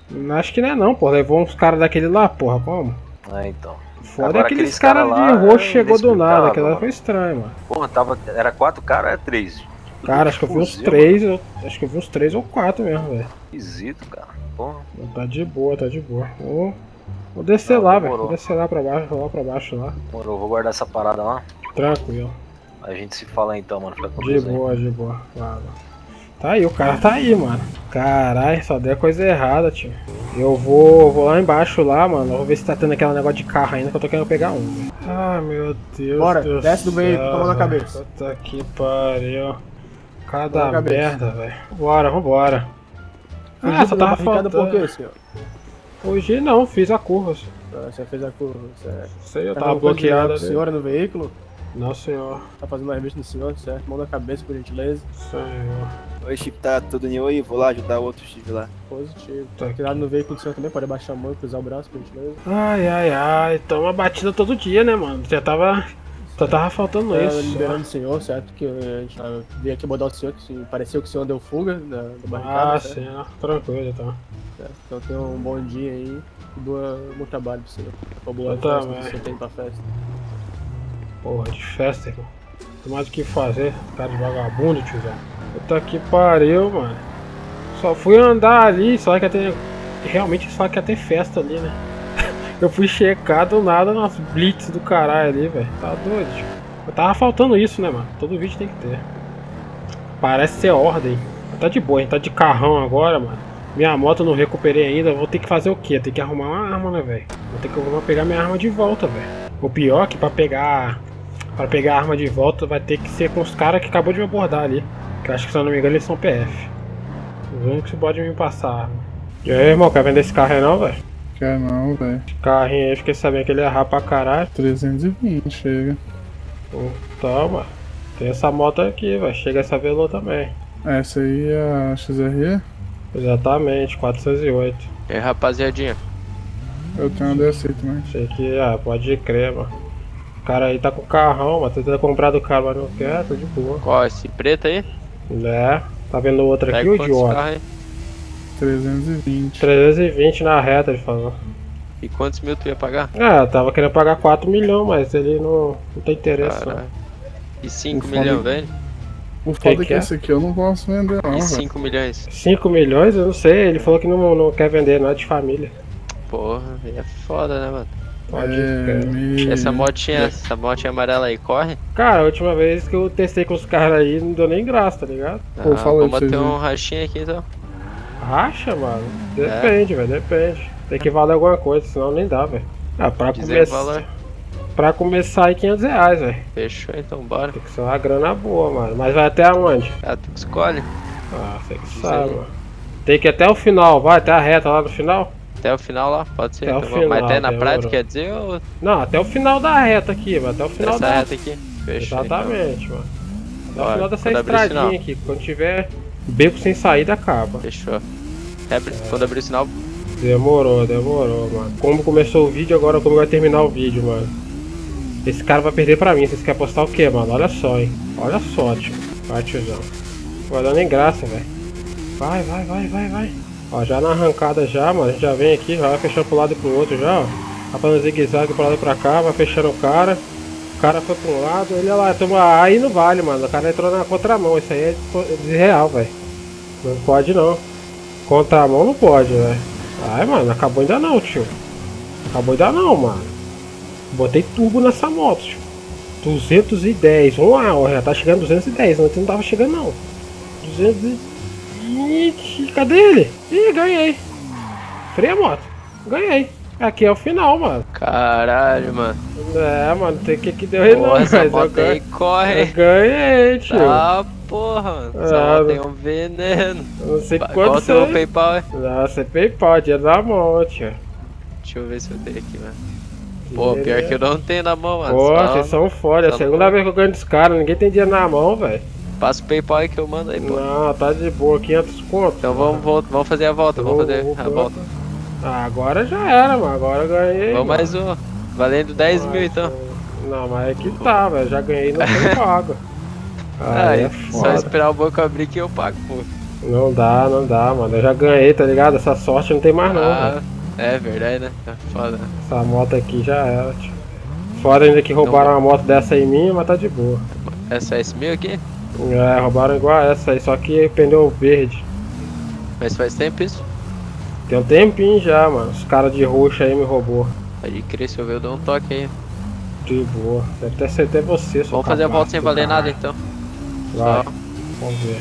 Acho que não é não, pô. Levou uns caras daquele lá, porra, como? É, então. Foda é aqueles caras cara de roxo chegou do nada, aquilo lá foi estranho, mano. Porra, tava, era quatro caras, era três. Cara, acho que eu vi uns três, eu, acho que eu vi uns três ou quatro mesmo, velho. Esquisito, cara. Porra. Tá de boa, tá de boa. Vou, vou descer lá, velho. Vou descer lá pra baixo, vou lá pra baixo lá. Demorou, vou guardar essa parada lá. Tranquilo. A gente se fala então, mano. Fica com de boa, aí. de boa. Claro. Tá aí, o cara tá aí, mano. Caralho, só deu coisa errada, tio. Eu vou, vou lá embaixo lá, mano. Vou ver se tá tendo aquele negócio de carro ainda que eu tô querendo pegar um, velho. Ai, meu Deus. Bora, Deus desce do veículo, toma na cabeça. Puta que pariu. Cada merda, velho. Bora, vambora. Ah, só tava faltando. Por quê, senhor? Hoje não, fiz a curva, senhor. Ah, você fez a curva, certo. Sei, eu tava bloqueado ali. Senhora no veículo? Não, senhor. Tá fazendo uma revista no senhor, certo? Mão na cabeça, por gentileza. Senhor. Oi, Chip, tá tudo new aí? Vou lá ajudar o outro Chip lá. Positivo. Tá cuidado no veículo do senhor também, pode abaixar a mão e cruzar o braço, por gentileza. Ai, ai, ai. Toma batida todo dia, né, mano? Já tava... Só tava faltando tá isso. Liberando o senhor, certo? Que a gente veio aqui abordar o senhor, que pareceu que o senhor deu fuga da, da barricada. Ah, certo? sim, ó. Tranquilo, então. Certo. Então tenha um bom dia aí e boa, bom trabalho pro senhor. Uma boa eu festa também. que o senhor tem pra festa. Porra, de festa, irmão. Tem mais o que fazer, cara de vagabundo, tiozão. Puta que pariu, mano. Só fui andar ali, só que ia ter... Realmente só que ia ter festa ali, né? Eu fui checar do nada nas blitz do caralho ali, velho. Tá doido, tio. Eu tava faltando isso, né, mano? Todo vídeo tem que ter. Parece ser ordem. Tá de boa, a gente tá de carrão agora, mano. Minha moto eu não recuperei ainda. Vou ter que fazer o quê? Tem que arrumar uma arma, né, velho? Vou ter que arrumar, pegar minha arma de volta, velho. O pior é que pra pegar... Pra pegar a arma de volta vai ter que ser com os caras que acabou de me abordar ali. Que eu acho que, se eu não me engano, eles são P F. Os únicos que podem me passar a arma. E aí, irmão, quer vender esse carro aí não, velho? Quer não, velho. Carrinho aí, eu fiquei sabendo que ele ia errar pra caralho. trezentos e vinte, chega. Pô, toma. Tem essa moto aqui, velho. Chega essa Velour também. Essa aí é a X R E? Exatamente, quatrocentos e oito. E aí, rapaziadinha? Eu tenho uma dessa aí também. Achei que, ah, pode crer, mano. O cara aí tá com o carrão, mano. Tentando comprar do cara, mas não quer, tá de boa. Qual, esse preto aí? É. Tá vendo o outro aqui, o idiota? trezentos e vinte. trezentos e vinte na reta, ele falou. E quantos mil tu ia pagar? Ah, eu tava querendo pagar quatro milhões, mas ele não, não tem interesse. Não. E cinco milhões, velho? O foda é que esse aqui eu não posso vender não, E velho. cinco milhões? cinco milhões? Eu não sei, ele falou que não, não quer vender, não é de família. Porra, é foda, né, mano? Pode é, me... Essa motinha, essa motinha amarela aí, corre? Cara, a última vez que eu testei com os caras aí, não deu nem graça, tá ligado? Ah, Pô, fala vamos bater um rachinho aqui, então. Racha, mano? Depende, é. velho, depende. Tem que valer alguma coisa, senão nem dá, velho. Ah, pra começar... Pra começar aí quinhentos reais, velho. Fechou, então bora. Tem que ser uma grana boa, mano. Mas vai até aonde? Ah, tu que escolhe. Ah, você que sabe, mano. Tem que ir até o final, vai até a reta lá no final? Até o final lá, pode ser. Até Então, o final, mas até na demorou. prática, quer dizer, ou... Não, até o final da reta aqui, mano. Até o final Essa da reta aqui? Fechou. Exatamente, então. mano. Até Bora. o final dessa Quando abrir o sinal. estradinha aqui. Quando tiver beco sem saída, acaba. Fechou. Abre, é. Quando abrir o sinal. Demorou, demorou, mano. Como começou o vídeo, agora como vai terminar o vídeo, mano. Esse cara vai perder pra mim. Vocês querem apostar o quê, mano? Olha só, hein. Olha só, tio. Vai, tiozão. Não vai dar nem graça, velho. Vai, vai, vai, vai, vai. Ó, já na arrancada já, mano. A gente já vem aqui, já vai fechando pro lado e pro outro já, ó. Vai fazendo zigue-zague pra lá e pra cá, vai fechando o cara. O cara foi pra um lado, ele olha lá, toma. Aí não vale, mano. O cara entrou na contramão. Isso aí é desreal, velho. Não pode não. Contramão não pode, velho. Ai, mano, acabou ainda não, tio. Acabou ainda não, mano. Botei turbo nessa moto, tio. duzentos e dez. Vamos lá, ó. Já tá chegando duzentos e dez. Antes não tava chegando, não. duzentos e vinte. Cadê ele? Ih, ganhei. Freia a moto. Ganhei. Aqui é o final, mano. Caralho, mano. É, mano, tem que que deu aí não. Essa moto aí corre. Eu ganhei, tio. Ah, porra, mano. Essa Ah, moto tem um veneno. Eu não sei Qual quanto o teu PayPal é? Não, você PayPal, dinheiro na mão, tio. Deixa eu ver se eu tenho aqui, mano. Pô, pior que eu não tenho na mão, mano. Pô, Só... vocês são foda. É a segunda vez que eu ganho dos caras, ninguém tem dinheiro na mão, velho. Passa o PayPal aí que eu mando aí, pô. Não, tá de boa, quinhentos conto. Então vamos, vamos, vamos fazer a volta, vamos fazer a volta. Ah, agora já era, mano. Agora eu ganhei. Vamos mais um. Valendo dez mil então. Não, mas é que tá, velho. Já ganhei, não tem pago. Ah, é só esperar o banco abrir que eu pago, pô. Não dá, não dá, mano. Eu já ganhei, tá ligado? Essa sorte não tem mais não, Ah, velho. é verdade, né? Tá foda. Essa moto aqui já era, tio. Fora ainda que roubaram uma moto dessa em mim, mas tá de boa. Essa é esse meu aqui? É, roubaram igual essa aí, só que pneu verde. Mas faz tempo isso? Tem um tempinho já, mano. Os caras de roxo aí me roubou. Pode crer, se eu ver, eu dou um toque aí. De boa. Deve ter sido até você, seu Vamos fazer a volta sem valer nada então. Vai. Só. Vamos ver.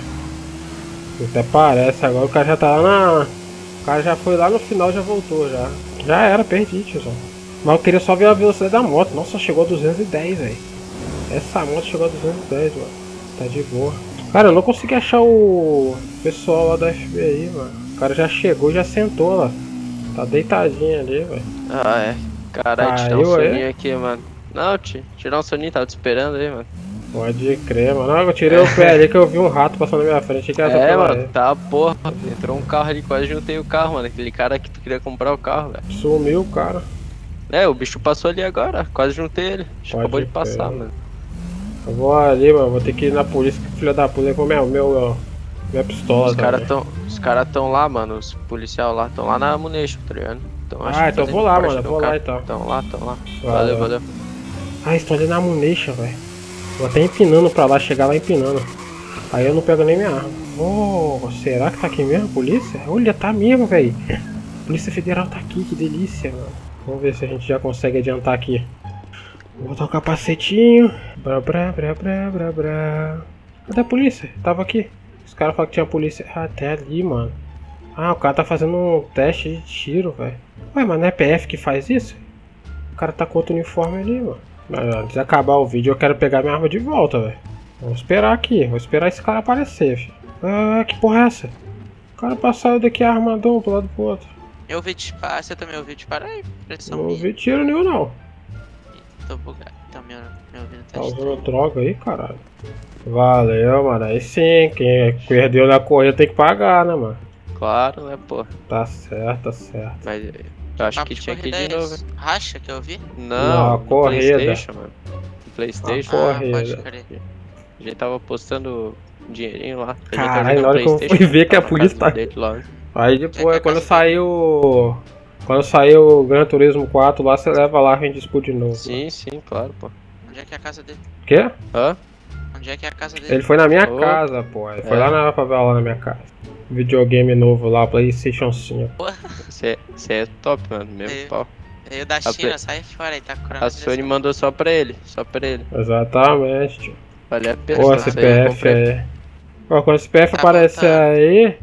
Até parece, agora o cara já tá lá na... O cara já foi lá no final, já voltou já. Já era, perdi, tiozão. Mas eu queria só ver a velocidade da moto. Nossa, chegou a duzentos e dez, velho. Essa moto chegou a duzentos e dez, mano. Tá de boa. Cara, eu não consegui achar o pessoal lá da F B I, mano. O cara já chegou, já sentou lá. Tá deitadinho ali, velho. Ah, é. Caralho, tirar um Caiu, é? soninho aqui, mano. Não, tio, tirar um soninho, tava te esperando aí, mano. Pode crer, mano. Não, eu tirei o pé ali que eu vi um rato passando na minha frente. Achei que era É, atropelar mano, ele. tá porra. Entrou um carro ali, quase juntei o carro, mano. Aquele cara que tu queria comprar o carro, velho. Sumiu o cara. É, o bicho passou ali agora, quase juntei ele. Acho que Pode acabou de crer. passar, mano. Eu vou ali, mano. Vou ter que ir na polícia, que filha da puta com meu, meu, minha pistola. Os caras também. tão, os cara tão lá, mano, os policial lá, tão lá na Ammunition, tá ligado? Então, acho Ah, que então fazendo vou lá, parte mano, do vou lá cara. então. Tão lá, tão lá. Valeu. Valeu, valeu. Ah, estou ali na Ammunition, velho. Vou até empinando pra lá, chegar lá empinando. Aí eu não pego nem minha arma. Oh, será que tá aqui mesmo a polícia? Olha, tá mesmo, velho. Polícia Federal tá aqui, que delícia, mano. Vamos ver se a gente já consegue adiantar aqui. Vou botar o capacetinho. Brá, brá, brá, brá, brá, brá. Cadê a polícia? Tava aqui. Os caras falaram que tinha polícia. Ah, até ali, mano. Ah, o cara tá fazendo um teste de tiro, velho. Ué, mas não é P F que faz isso? O cara tá com outro uniforme ali, mano. Mas antes de acabar o vídeo, eu quero pegar minha arma de volta, velho. Vou esperar aqui. Vou esperar esse cara aparecer, filho. Ah, que porra é essa? O cara passou daqui armadão pro lado pro outro. Eu ouvi disparar, você também ouviu disparar? É impressão Não minha. ouvi tiro nenhum, não. Tô bugado, então meu, meu ouvido tá Tá estranho. usando droga aí, caralho. Valeu, mano. Aí sim, quem perdeu na corrida tem que pagar, né, mano? Claro, né, pô. Tá certo, tá certo. Mas eu acho Papo que de tinha que ir corrida de é novo. esse? Racha que eu ouvi? Não, Não, no corrida. PlayStation, mano. No PlayStation. Ah, corrida. Pode crer. A gente tava postando dinheirinho lá. A gente tava Caralho, jogando na hora que eu PlayStation, fui ver que a tava na polícia casa tá- dele lá. Aí depois, quando saiu. Quando saiu o Gran Turismo quatro lá, você leva lá e a gente disputa de novo. Sim, sim, claro, pô. Onde é que é a casa dele? Quê? Hã? Onde é que é a casa dele? Ele foi na minha Oh. casa, pô. Ele foi É. lá na favela, lá na minha casa. Videogame novo lá, PlayStation cinco. Você é top, mano. Mesmo Eu- pau. Veio da A China, Play- sai fora aí, tá curando A Sony mandou só pra ele. Só pra ele. Exatamente, tio. Vale a pena. Pô, essa C aí P eu F comprei. aí. Pô, quando o C P F Tá aparecer voltando. aí.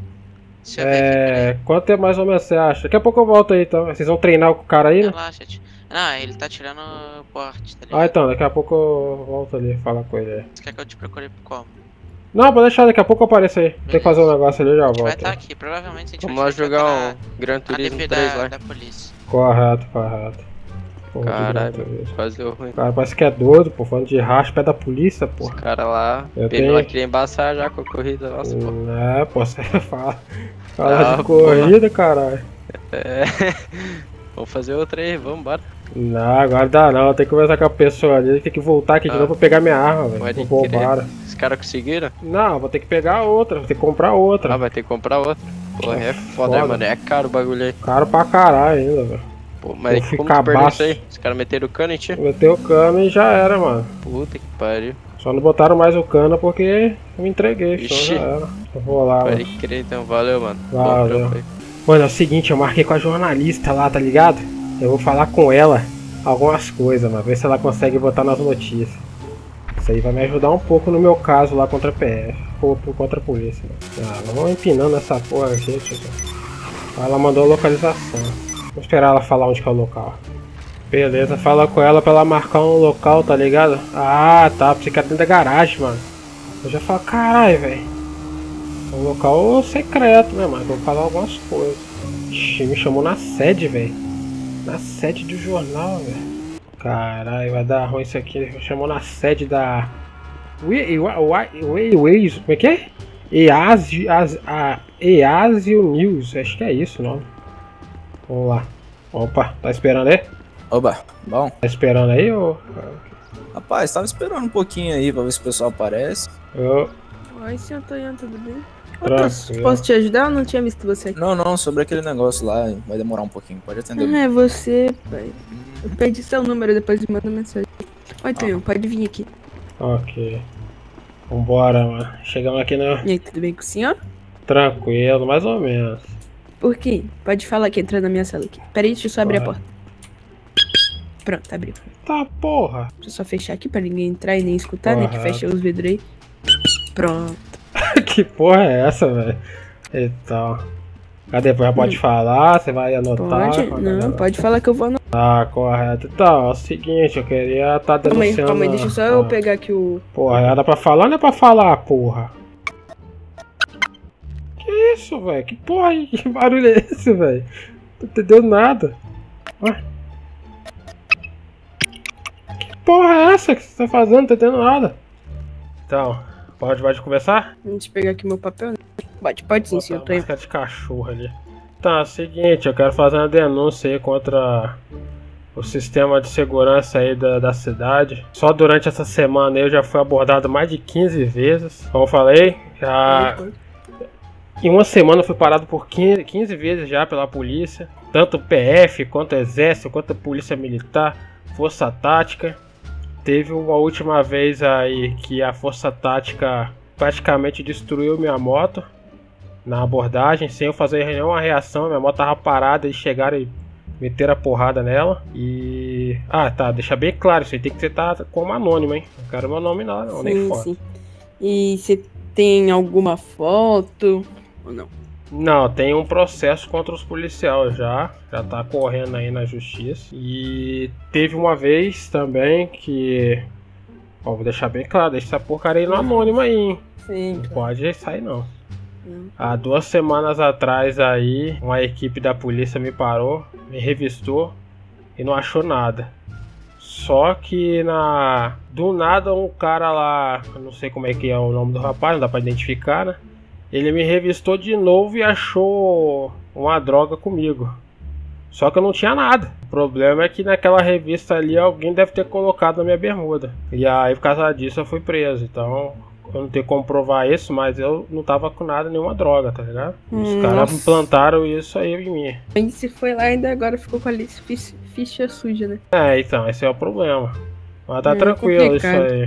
É. Quanto tempo mais ou menos você acha? Daqui a pouco eu volto aí então. Vocês vão treinar com o cara aí, né? Relaxa, tio. Não, ele tá tirando o porte, tá ligado? Ah, então, daqui a pouco eu volto ali falar com ele aí. Você quer que eu te procure como? Não, pode deixar, daqui a pouco eu apareço aí. Tem que fazer um negócio ali e já A gente vai volto. estar aqui, provavelmente a gente Vamos vai lá te encontrar jogar na- um Gran na Turismo D P três da, lá. da polícia. Correto, correto. Pô, Caralho, tudo bem. quase deu ruim. O cara parece que é doido, pô, falando de racha, pé da polícia, pô. Esse cara lá, Eu pegou tenho- aquele embaçar já com a corrida, nossa, pô. É, pô, você fala. Fala Ah, de corrida, caralho. É. Vamos fazer outra aí, vamos embora. Não, agora dá não, tem que conversar com a pessoa ali, tem que voltar aqui de Ah. novo pra pegar minha arma, velho. Pode Roubaram. crer. Os caras conseguiram? Não, vou ter que pegar outra, vou ter que comprar outra. Ah, vai ter que comprar outra. Porra, é foda, Foda. mano. É caro o bagulho aí. Caro pra caralho ainda, velho. Pô, mas Eu fui como tu perdeu cabaço. isso aí? Os caras meteram o cano em ti? Meteu o cano e já era, mano. Puta que pariu. Só não botaram mais o cano porque eu me entreguei, senão Ixi. já era. Eu vou lá, Pode mano. crer, então. Valeu, mano. Bom Valeu. trampo aí. Mano, é o seguinte, eu marquei com a jornalista lá, tá ligado? Eu vou falar com ela algumas coisas, mano. Ver se ela consegue botar nas notícias. Isso aí vai me ajudar um pouco no meu caso lá contra a P F. Ou contra a polícia, mano. Ah, vamos empinando essa porra aqui, tio. Ela mandou a localização. Vou esperar ela falar onde que é o local. Beleza, fala com ela pra ela marcar um local, tá ligado? Ah, tá, pra ficar dentro da garagem, mano. Eu já falo, caralho, velho. É um local secreto, né, mano? Vou falar algumas coisas. Ixi, me chamou na sede, velho. Na sede do jornal, velho. Caralho, vai dar ruim isso aqui. Me chamou na sede da... Ways, como é que é? Easio, a Easio News, acho que é isso o nome. Vamos lá. Opa, tá esperando aí? Oba, bom. Tá esperando aí ou... Rapaz, tava esperando um pouquinho aí pra ver se o pessoal aparece. Eu... Oi, senhor Tonhão, tudo bem? Tranquilo. Posso te ajudar? Eu não tinha visto você aqui. Não, não, sobre aquele negócio lá, vai demorar um pouquinho, pode atender. Ah, é você, pai. Eu perdi seu número, depois me manda mensagem. Oi, Tonhão, pode vir aqui. Ok. Vambora, mano. Chegamos aqui no... E aí, tudo bem com o senhor? Tranquilo, mais ou menos. Por quê? Pode falar aqui, entrando na minha sala aqui. Peraí, deixa eu só abrir a porta. Pronto, abriu. Tá, porra. Deixa eu só fechar aqui pra ninguém entrar e nem escutar, né? Que fecha os vidros aí. Pronto. Que porra é essa, velho? Então... Cadê? Já pode hum. falar? Você vai anotar? Pode? Não, galera? Pode falar que eu vou anotar. Tá, correto. Então, é o seguinte, eu queria estar tá denunciando... Calma aí, calma aí, deixa só eu pegar aqui o... Porra, já dá pra falar ou não é pra falar, porra? Que isso, velho? Que porra, que barulho é esse, velho? Não entendeu nada. Ué? Que porra é essa que você tá fazendo? Não tá entendendo nada. Então, pode, pode conversar? Deixa eu pegar aqui meu papel. Pode, pode sim, senhor. Tem uma de cachorro ali. Tá, é o seguinte, eu quero fazer uma denúncia aí contra o sistema de segurança aí da, da cidade. Só durante essa semana eu já fui abordado mais de quinze vezes. Como eu falei, já... Em uma semana eu fui parado por quinze, quinze vezes já pela polícia. Tanto P F, quanto Exército, quanto Polícia Militar, Força Tática. Teve uma última vez aí que a Força Tática praticamente destruiu minha moto na abordagem, sem eu fazer nenhuma reação. Minha moto tava parada e chegaram e meteram a porrada nela. E... Ah, tá, deixa bem claro, isso aí tem que estar como anônimo, hein? Não quero meu nome não, não, sim, nem foto. Sim. E você tem alguma foto ou não? Não, tem um processo contra os policiais já, já tá correndo aí na justiça. E teve uma vez também que... Ó, vou deixar bem claro, deixa essa porcaria aí no anônimo aí, hein? Sim. Não pode sair não. Há duas semanas atrás aí, uma equipe da polícia me parou, me revistou e não achou nada. Só que na... do nada um cara lá, eu não sei como é que é o nome do rapaz, não dá pra identificar, né? Ele me revistou de novo e achou uma droga comigo. Só que eu não tinha nada. O problema é que naquela revista ali alguém deve ter colocado na minha bermuda. E aí por causa disso eu fui preso, então... Eu não tenho como provar isso, mas eu não tava com nada, nenhuma droga, tá ligado? Os Hum, caras nossa. implantaram isso aí em mim. E se foi lá ainda agora ficou com a lista ficha, ficha suja, né? É, então, esse é o problema. Mas tá É tranquilo complicado. isso aí.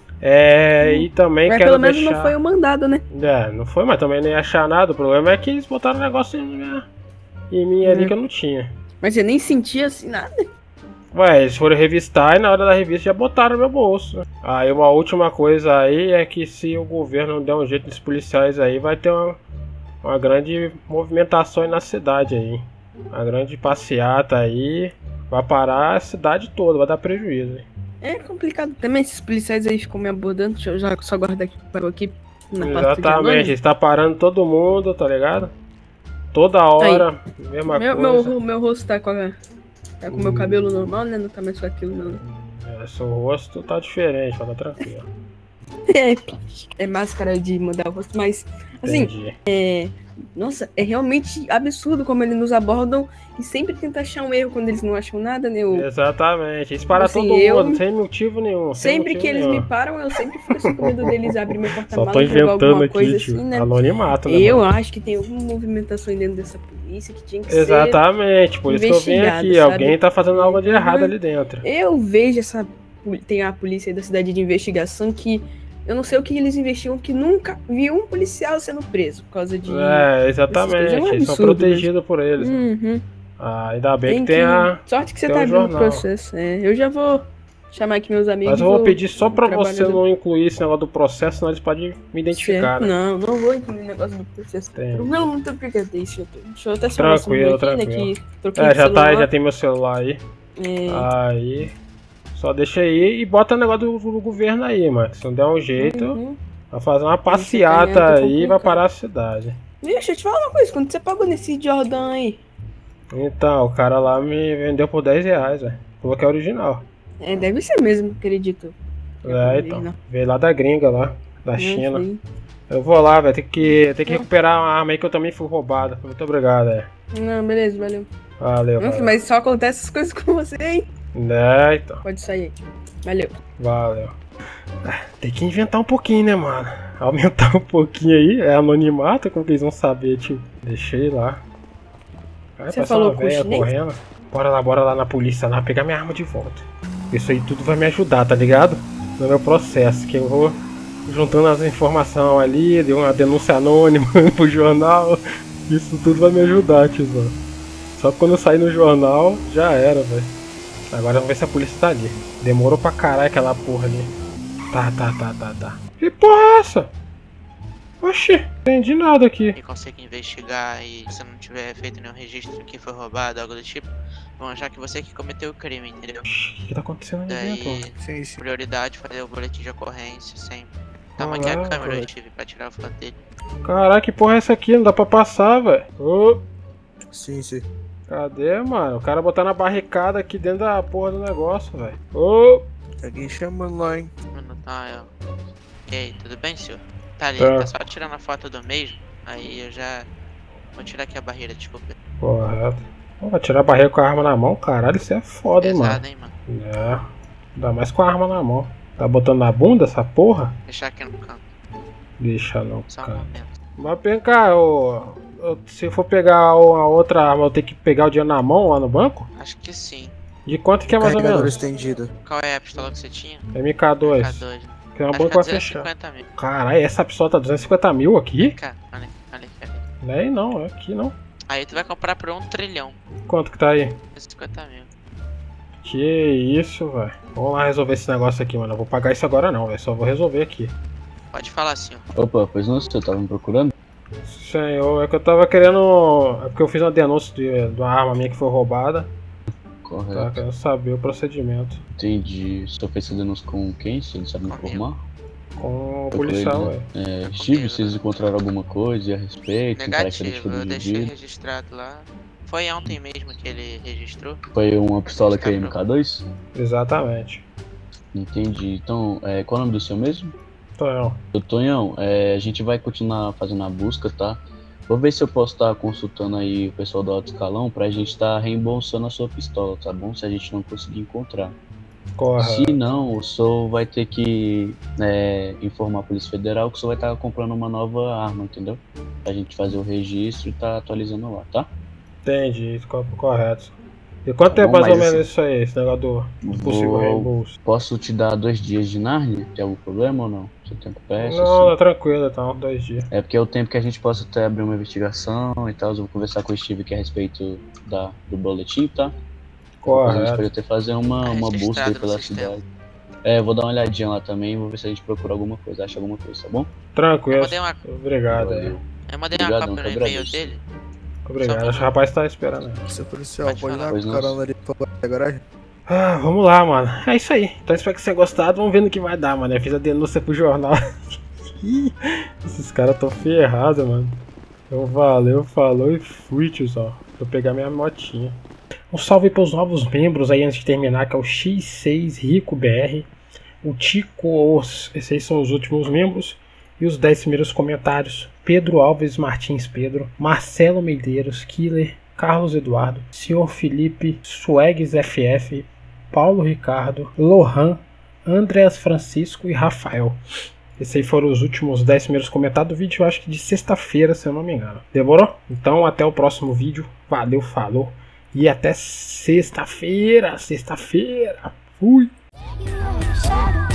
É, e também Mas quero pelo menos deixar... não foi o mandado, né? É, não foi, mas também nem ia achar nada. O problema é que eles botaram um negócio em, minha... em mim ali É. que eu não tinha. Mas você nem sentia assim nada? Ué, eles foram revistar e na hora da revista já botaram no meu bolso, né? Aí uma última coisa aí é que se o governo não der um jeito nos policiais aí, vai ter uma, uma grande movimentação aí na cidade aí. Uma grande passeata aí, vai parar a cidade toda, vai dar prejuízo. É complicado também, esses policiais aí ficam me abordando. Deixa eu já só guardar aqui, parou aqui na pasta de Exatamente, anônimo. está parando todo mundo, tá ligado? Toda hora, mesma Meu, coisa. meu, meu rosto tá com a, tá com o meu cabelo normal, né? Não tá mais com aquilo, não. É, seu rosto tá diferente, mas tá tranquilo. É, é máscara de mudar o rosto, mas assim, Entendi. é. Nossa, é realmente absurdo como eles nos abordam e sempre tentam achar um erro quando eles não acham nada, né? Eu, Exatamente, eles param Assim, todo eu- mundo, sem motivo nenhum. sem sempre motivo que eles nenhum. me param, eu sempre fico assim com medo deles abrir meu Só porta-malas tô e jogar inventando alguma aqui, coisa tio. assim, né? Anonimato, né? Eu mano? acho que tem alguma movimentação aí dentro dessa polícia que tinha que ser Exatamente, por isso que eu vim investigada, aqui. sabe? Alguém tá fazendo algo de errado Uhum. ali dentro. Eu vejo essa. Tem a polícia aí da cidade de investigação que. Eu não sei o que eles investigam, que nunca vi um policial sendo preso por causa de. É, dessas coisas. exatamente, É um eles são absurdo protegidos por eles. Uhum. Ah, ainda bem Tem que tem a. Sorte que você tem tá um abrindo o jornal. processo. É, eu já vou chamar aqui meus amigos. Mas eu vou pedir só pra trabalhar você do- não incluir esse negócio do processo, senão eles podem me identificar, Certo. né? Não, não vou incluir o negócio do processo. Tem. Não, muito obrigado. Deixa eu, deixa eu até chamar esse Tranquilo, número aqui, tranquilo. né, que troquei É, de já tá, celular. já tem meu celular aí. É. Aí. Só deixa aí e bota o negócio do, do governo aí, mano. Se não der um jeito, Uhum. vai fazer uma tá passeata aí e vai complicado. parar a cidade. Deixa eu te falar uma coisa, quando você pagou nesse Jordan aí? Então, o cara lá me vendeu por dez reais, velho. Falou que é original. É, deve ser mesmo, acredito. É, então. Veio lá da gringa lá, da Não China. sei. Eu vou lá, velho. Tem que, tem que recuperar uma arma aí que eu também fui roubada. Muito obrigado, velho. Não, beleza, valeu. Valeu, Nossa, valeu. mas só acontece essas coisas com você, hein? É, então. Pode sair. Valeu. Valeu. Tem que inventar um pouquinho, né, mano? Aumentar um pouquinho aí. É anonimato, como que eles vão saber, tio? Deixei lá. Vai Você passar falou uma com o véia chinês? correndo. Bora lá, bora lá na polícia lá, pegar minha arma de volta. Isso aí tudo vai me ajudar, tá ligado? No meu processo, que eu vou juntando as informações ali, de uma denúncia anônima pro jornal. Isso tudo vai me ajudar, tiozão. Só que quando eu sair no jornal, já era, velho. Agora vamos ver se a polícia tá ali. Demorou pra caralho aquela porra ali. Tá, tá, tá, tá, tá. Que porra é essa? Oxi, não entendi nada aqui. E consegue investigar e se não tiver feito nenhum registro que foi roubado, algo do tipo, vão achar que você que cometeu o crime, entendeu? O que, que tá acontecendo ali Daí, dentro? sim, sim. Prioridade fazer o boletim de ocorrência sempre. Toma aqui a Caraca, câmera, eu velho. tive pra tirar a foto dele. Caralho, que porra é essa aqui? Não dá pra passar, velho. Ô. Sim, sim. Cadê, mano? O cara botar na barricada aqui dentro da porra do negócio, velho. Ô. Alguém chamando lá, hein? Mano, tá, eu... Ok, tudo bem, senhor? Tá ali, Tá. tá só tirando a foto do mesmo. Aí eu já... Vou tirar aqui a barreira, desculpa. Correto. Pô, vai tirar a barreira com a arma na mão? Caralho, isso é foda, hein, mano. Pesado, hein, mano. É. Ainda mais com a arma na mão. Tá botando na bunda essa porra? Deixar aqui no canto. Deixa não, Só um cara. momento. Mas vem cá, ô, ô, se eu for pegar a outra arma, eu tenho que pegar o dinheiro na mão lá no banco? Acho que sim. De quanto que é mais ou Carregador menos? estendido. Qual é a pistola que você tinha? M K dois. M K dois. Que é uma Acho boa que é pra fechar. duzentos e cinquenta mil. Caralho, essa pistola tá duzentos e cinquenta mil aqui? Cá, olha, olha, olha. Não é aí não, é aqui não. Aí tu vai comprar por um trilhão. Quanto que tá aí? duzentos e cinquenta mil. Que isso, velho. Vamos lá resolver esse negócio aqui, mano. Eu vou pagar isso agora não, velho. Só vou resolver aqui. Pode falar, senhor. Opa, pois não, você tava me procurando? Senhor, é que eu tava querendo... É porque eu fiz uma denúncia de, de uma arma minha que foi roubada. Correto. Tava querendo saber o procedimento. Entendi. O senhor fez essa denúncia com quem? Se ele sabe me informar? Com o Foi policial, ele, velho. né? É, Steve, vocês encontraram alguma coisa a respeito? Tem Negativo, característica do eu deixei indivíduo? registrado lá. Foi ontem mesmo que ele registrou. Foi uma pistola que é M K dois? Exatamente. Entendi. Então, é, qual é o nome do seu mesmo? Tonhão. Ô, Tonhão, é, a gente vai continuar fazendo a busca, tá? Vou ver se eu posso estar consultando aí o pessoal do alto escalão pra gente estar reembolsando a sua pistola, tá bom? Se a gente não conseguir encontrar. Correto. Se não, o senhor vai ter que é, informar a Polícia Federal que o senhor vai estar comprando uma nova arma, entendeu? Pra gente fazer o registro e tá atualizando lá, tá? Entendi, co- correto. E quanto Tá tempo bom, mais ou mas menos isso aí, esse negócio do do possível Vou- reembolso? Posso te dar dois dias de Narnia? Tem algum problema ou não? Seu tempo peça? Não, tá tranquilo, tá uns dois dias. É porque é o tempo que a gente possa até abrir uma investigação e tal. Eu vou conversar com o Steve aqui a respeito da, do boletim, tá? Depois a gente Correto. pode até fazer uma, uma busca aí registrado no pela sistema. cidade. É, vou dar uma olhadinha lá também, vou ver se a gente procura alguma coisa, acha alguma coisa, tá bom? Tranquilo. Eu mandei uma- Obrigado aí. Valeu. Eu mandei uma Obrigadão, cópia que no eu e-mail agradeço. dele. Obrigado, acho que o rapaz tá esperando. aí. Seu policial, Pode pode ir falar. lá Pois com o não, carona ali pra da garagem? Ah, vamos lá, mano. É isso aí. Então espero que você tenha gostado. Vamos ver no que vai dar, mano. Eu fiz a denúncia pro jornal. Ih, esses caras tão ferrados, mano. Então valeu, falou e fui, tiozão. Vou pegar minha motinha. Um salve pros novos membros aí antes de terminar, que é o X seis Rico B R, o Tico, os, esses são os últimos membros. E os dez primeiros comentários: Pedro Alves Martins Pedro, Marcelo Medeiros, Killer, Carlos Eduardo, Senhor Felipe, Swags F F, Paulo Ricardo, Lohan, Andreas Francisco e Rafael. Esses aí foram os últimos dez primeiros comentários do vídeo, eu acho que de sexta-feira, se eu não me engano. Demorou? Então até o próximo vídeo. Valeu, falou. E até sexta-feira. Sexta-feira. Fui. Shadow.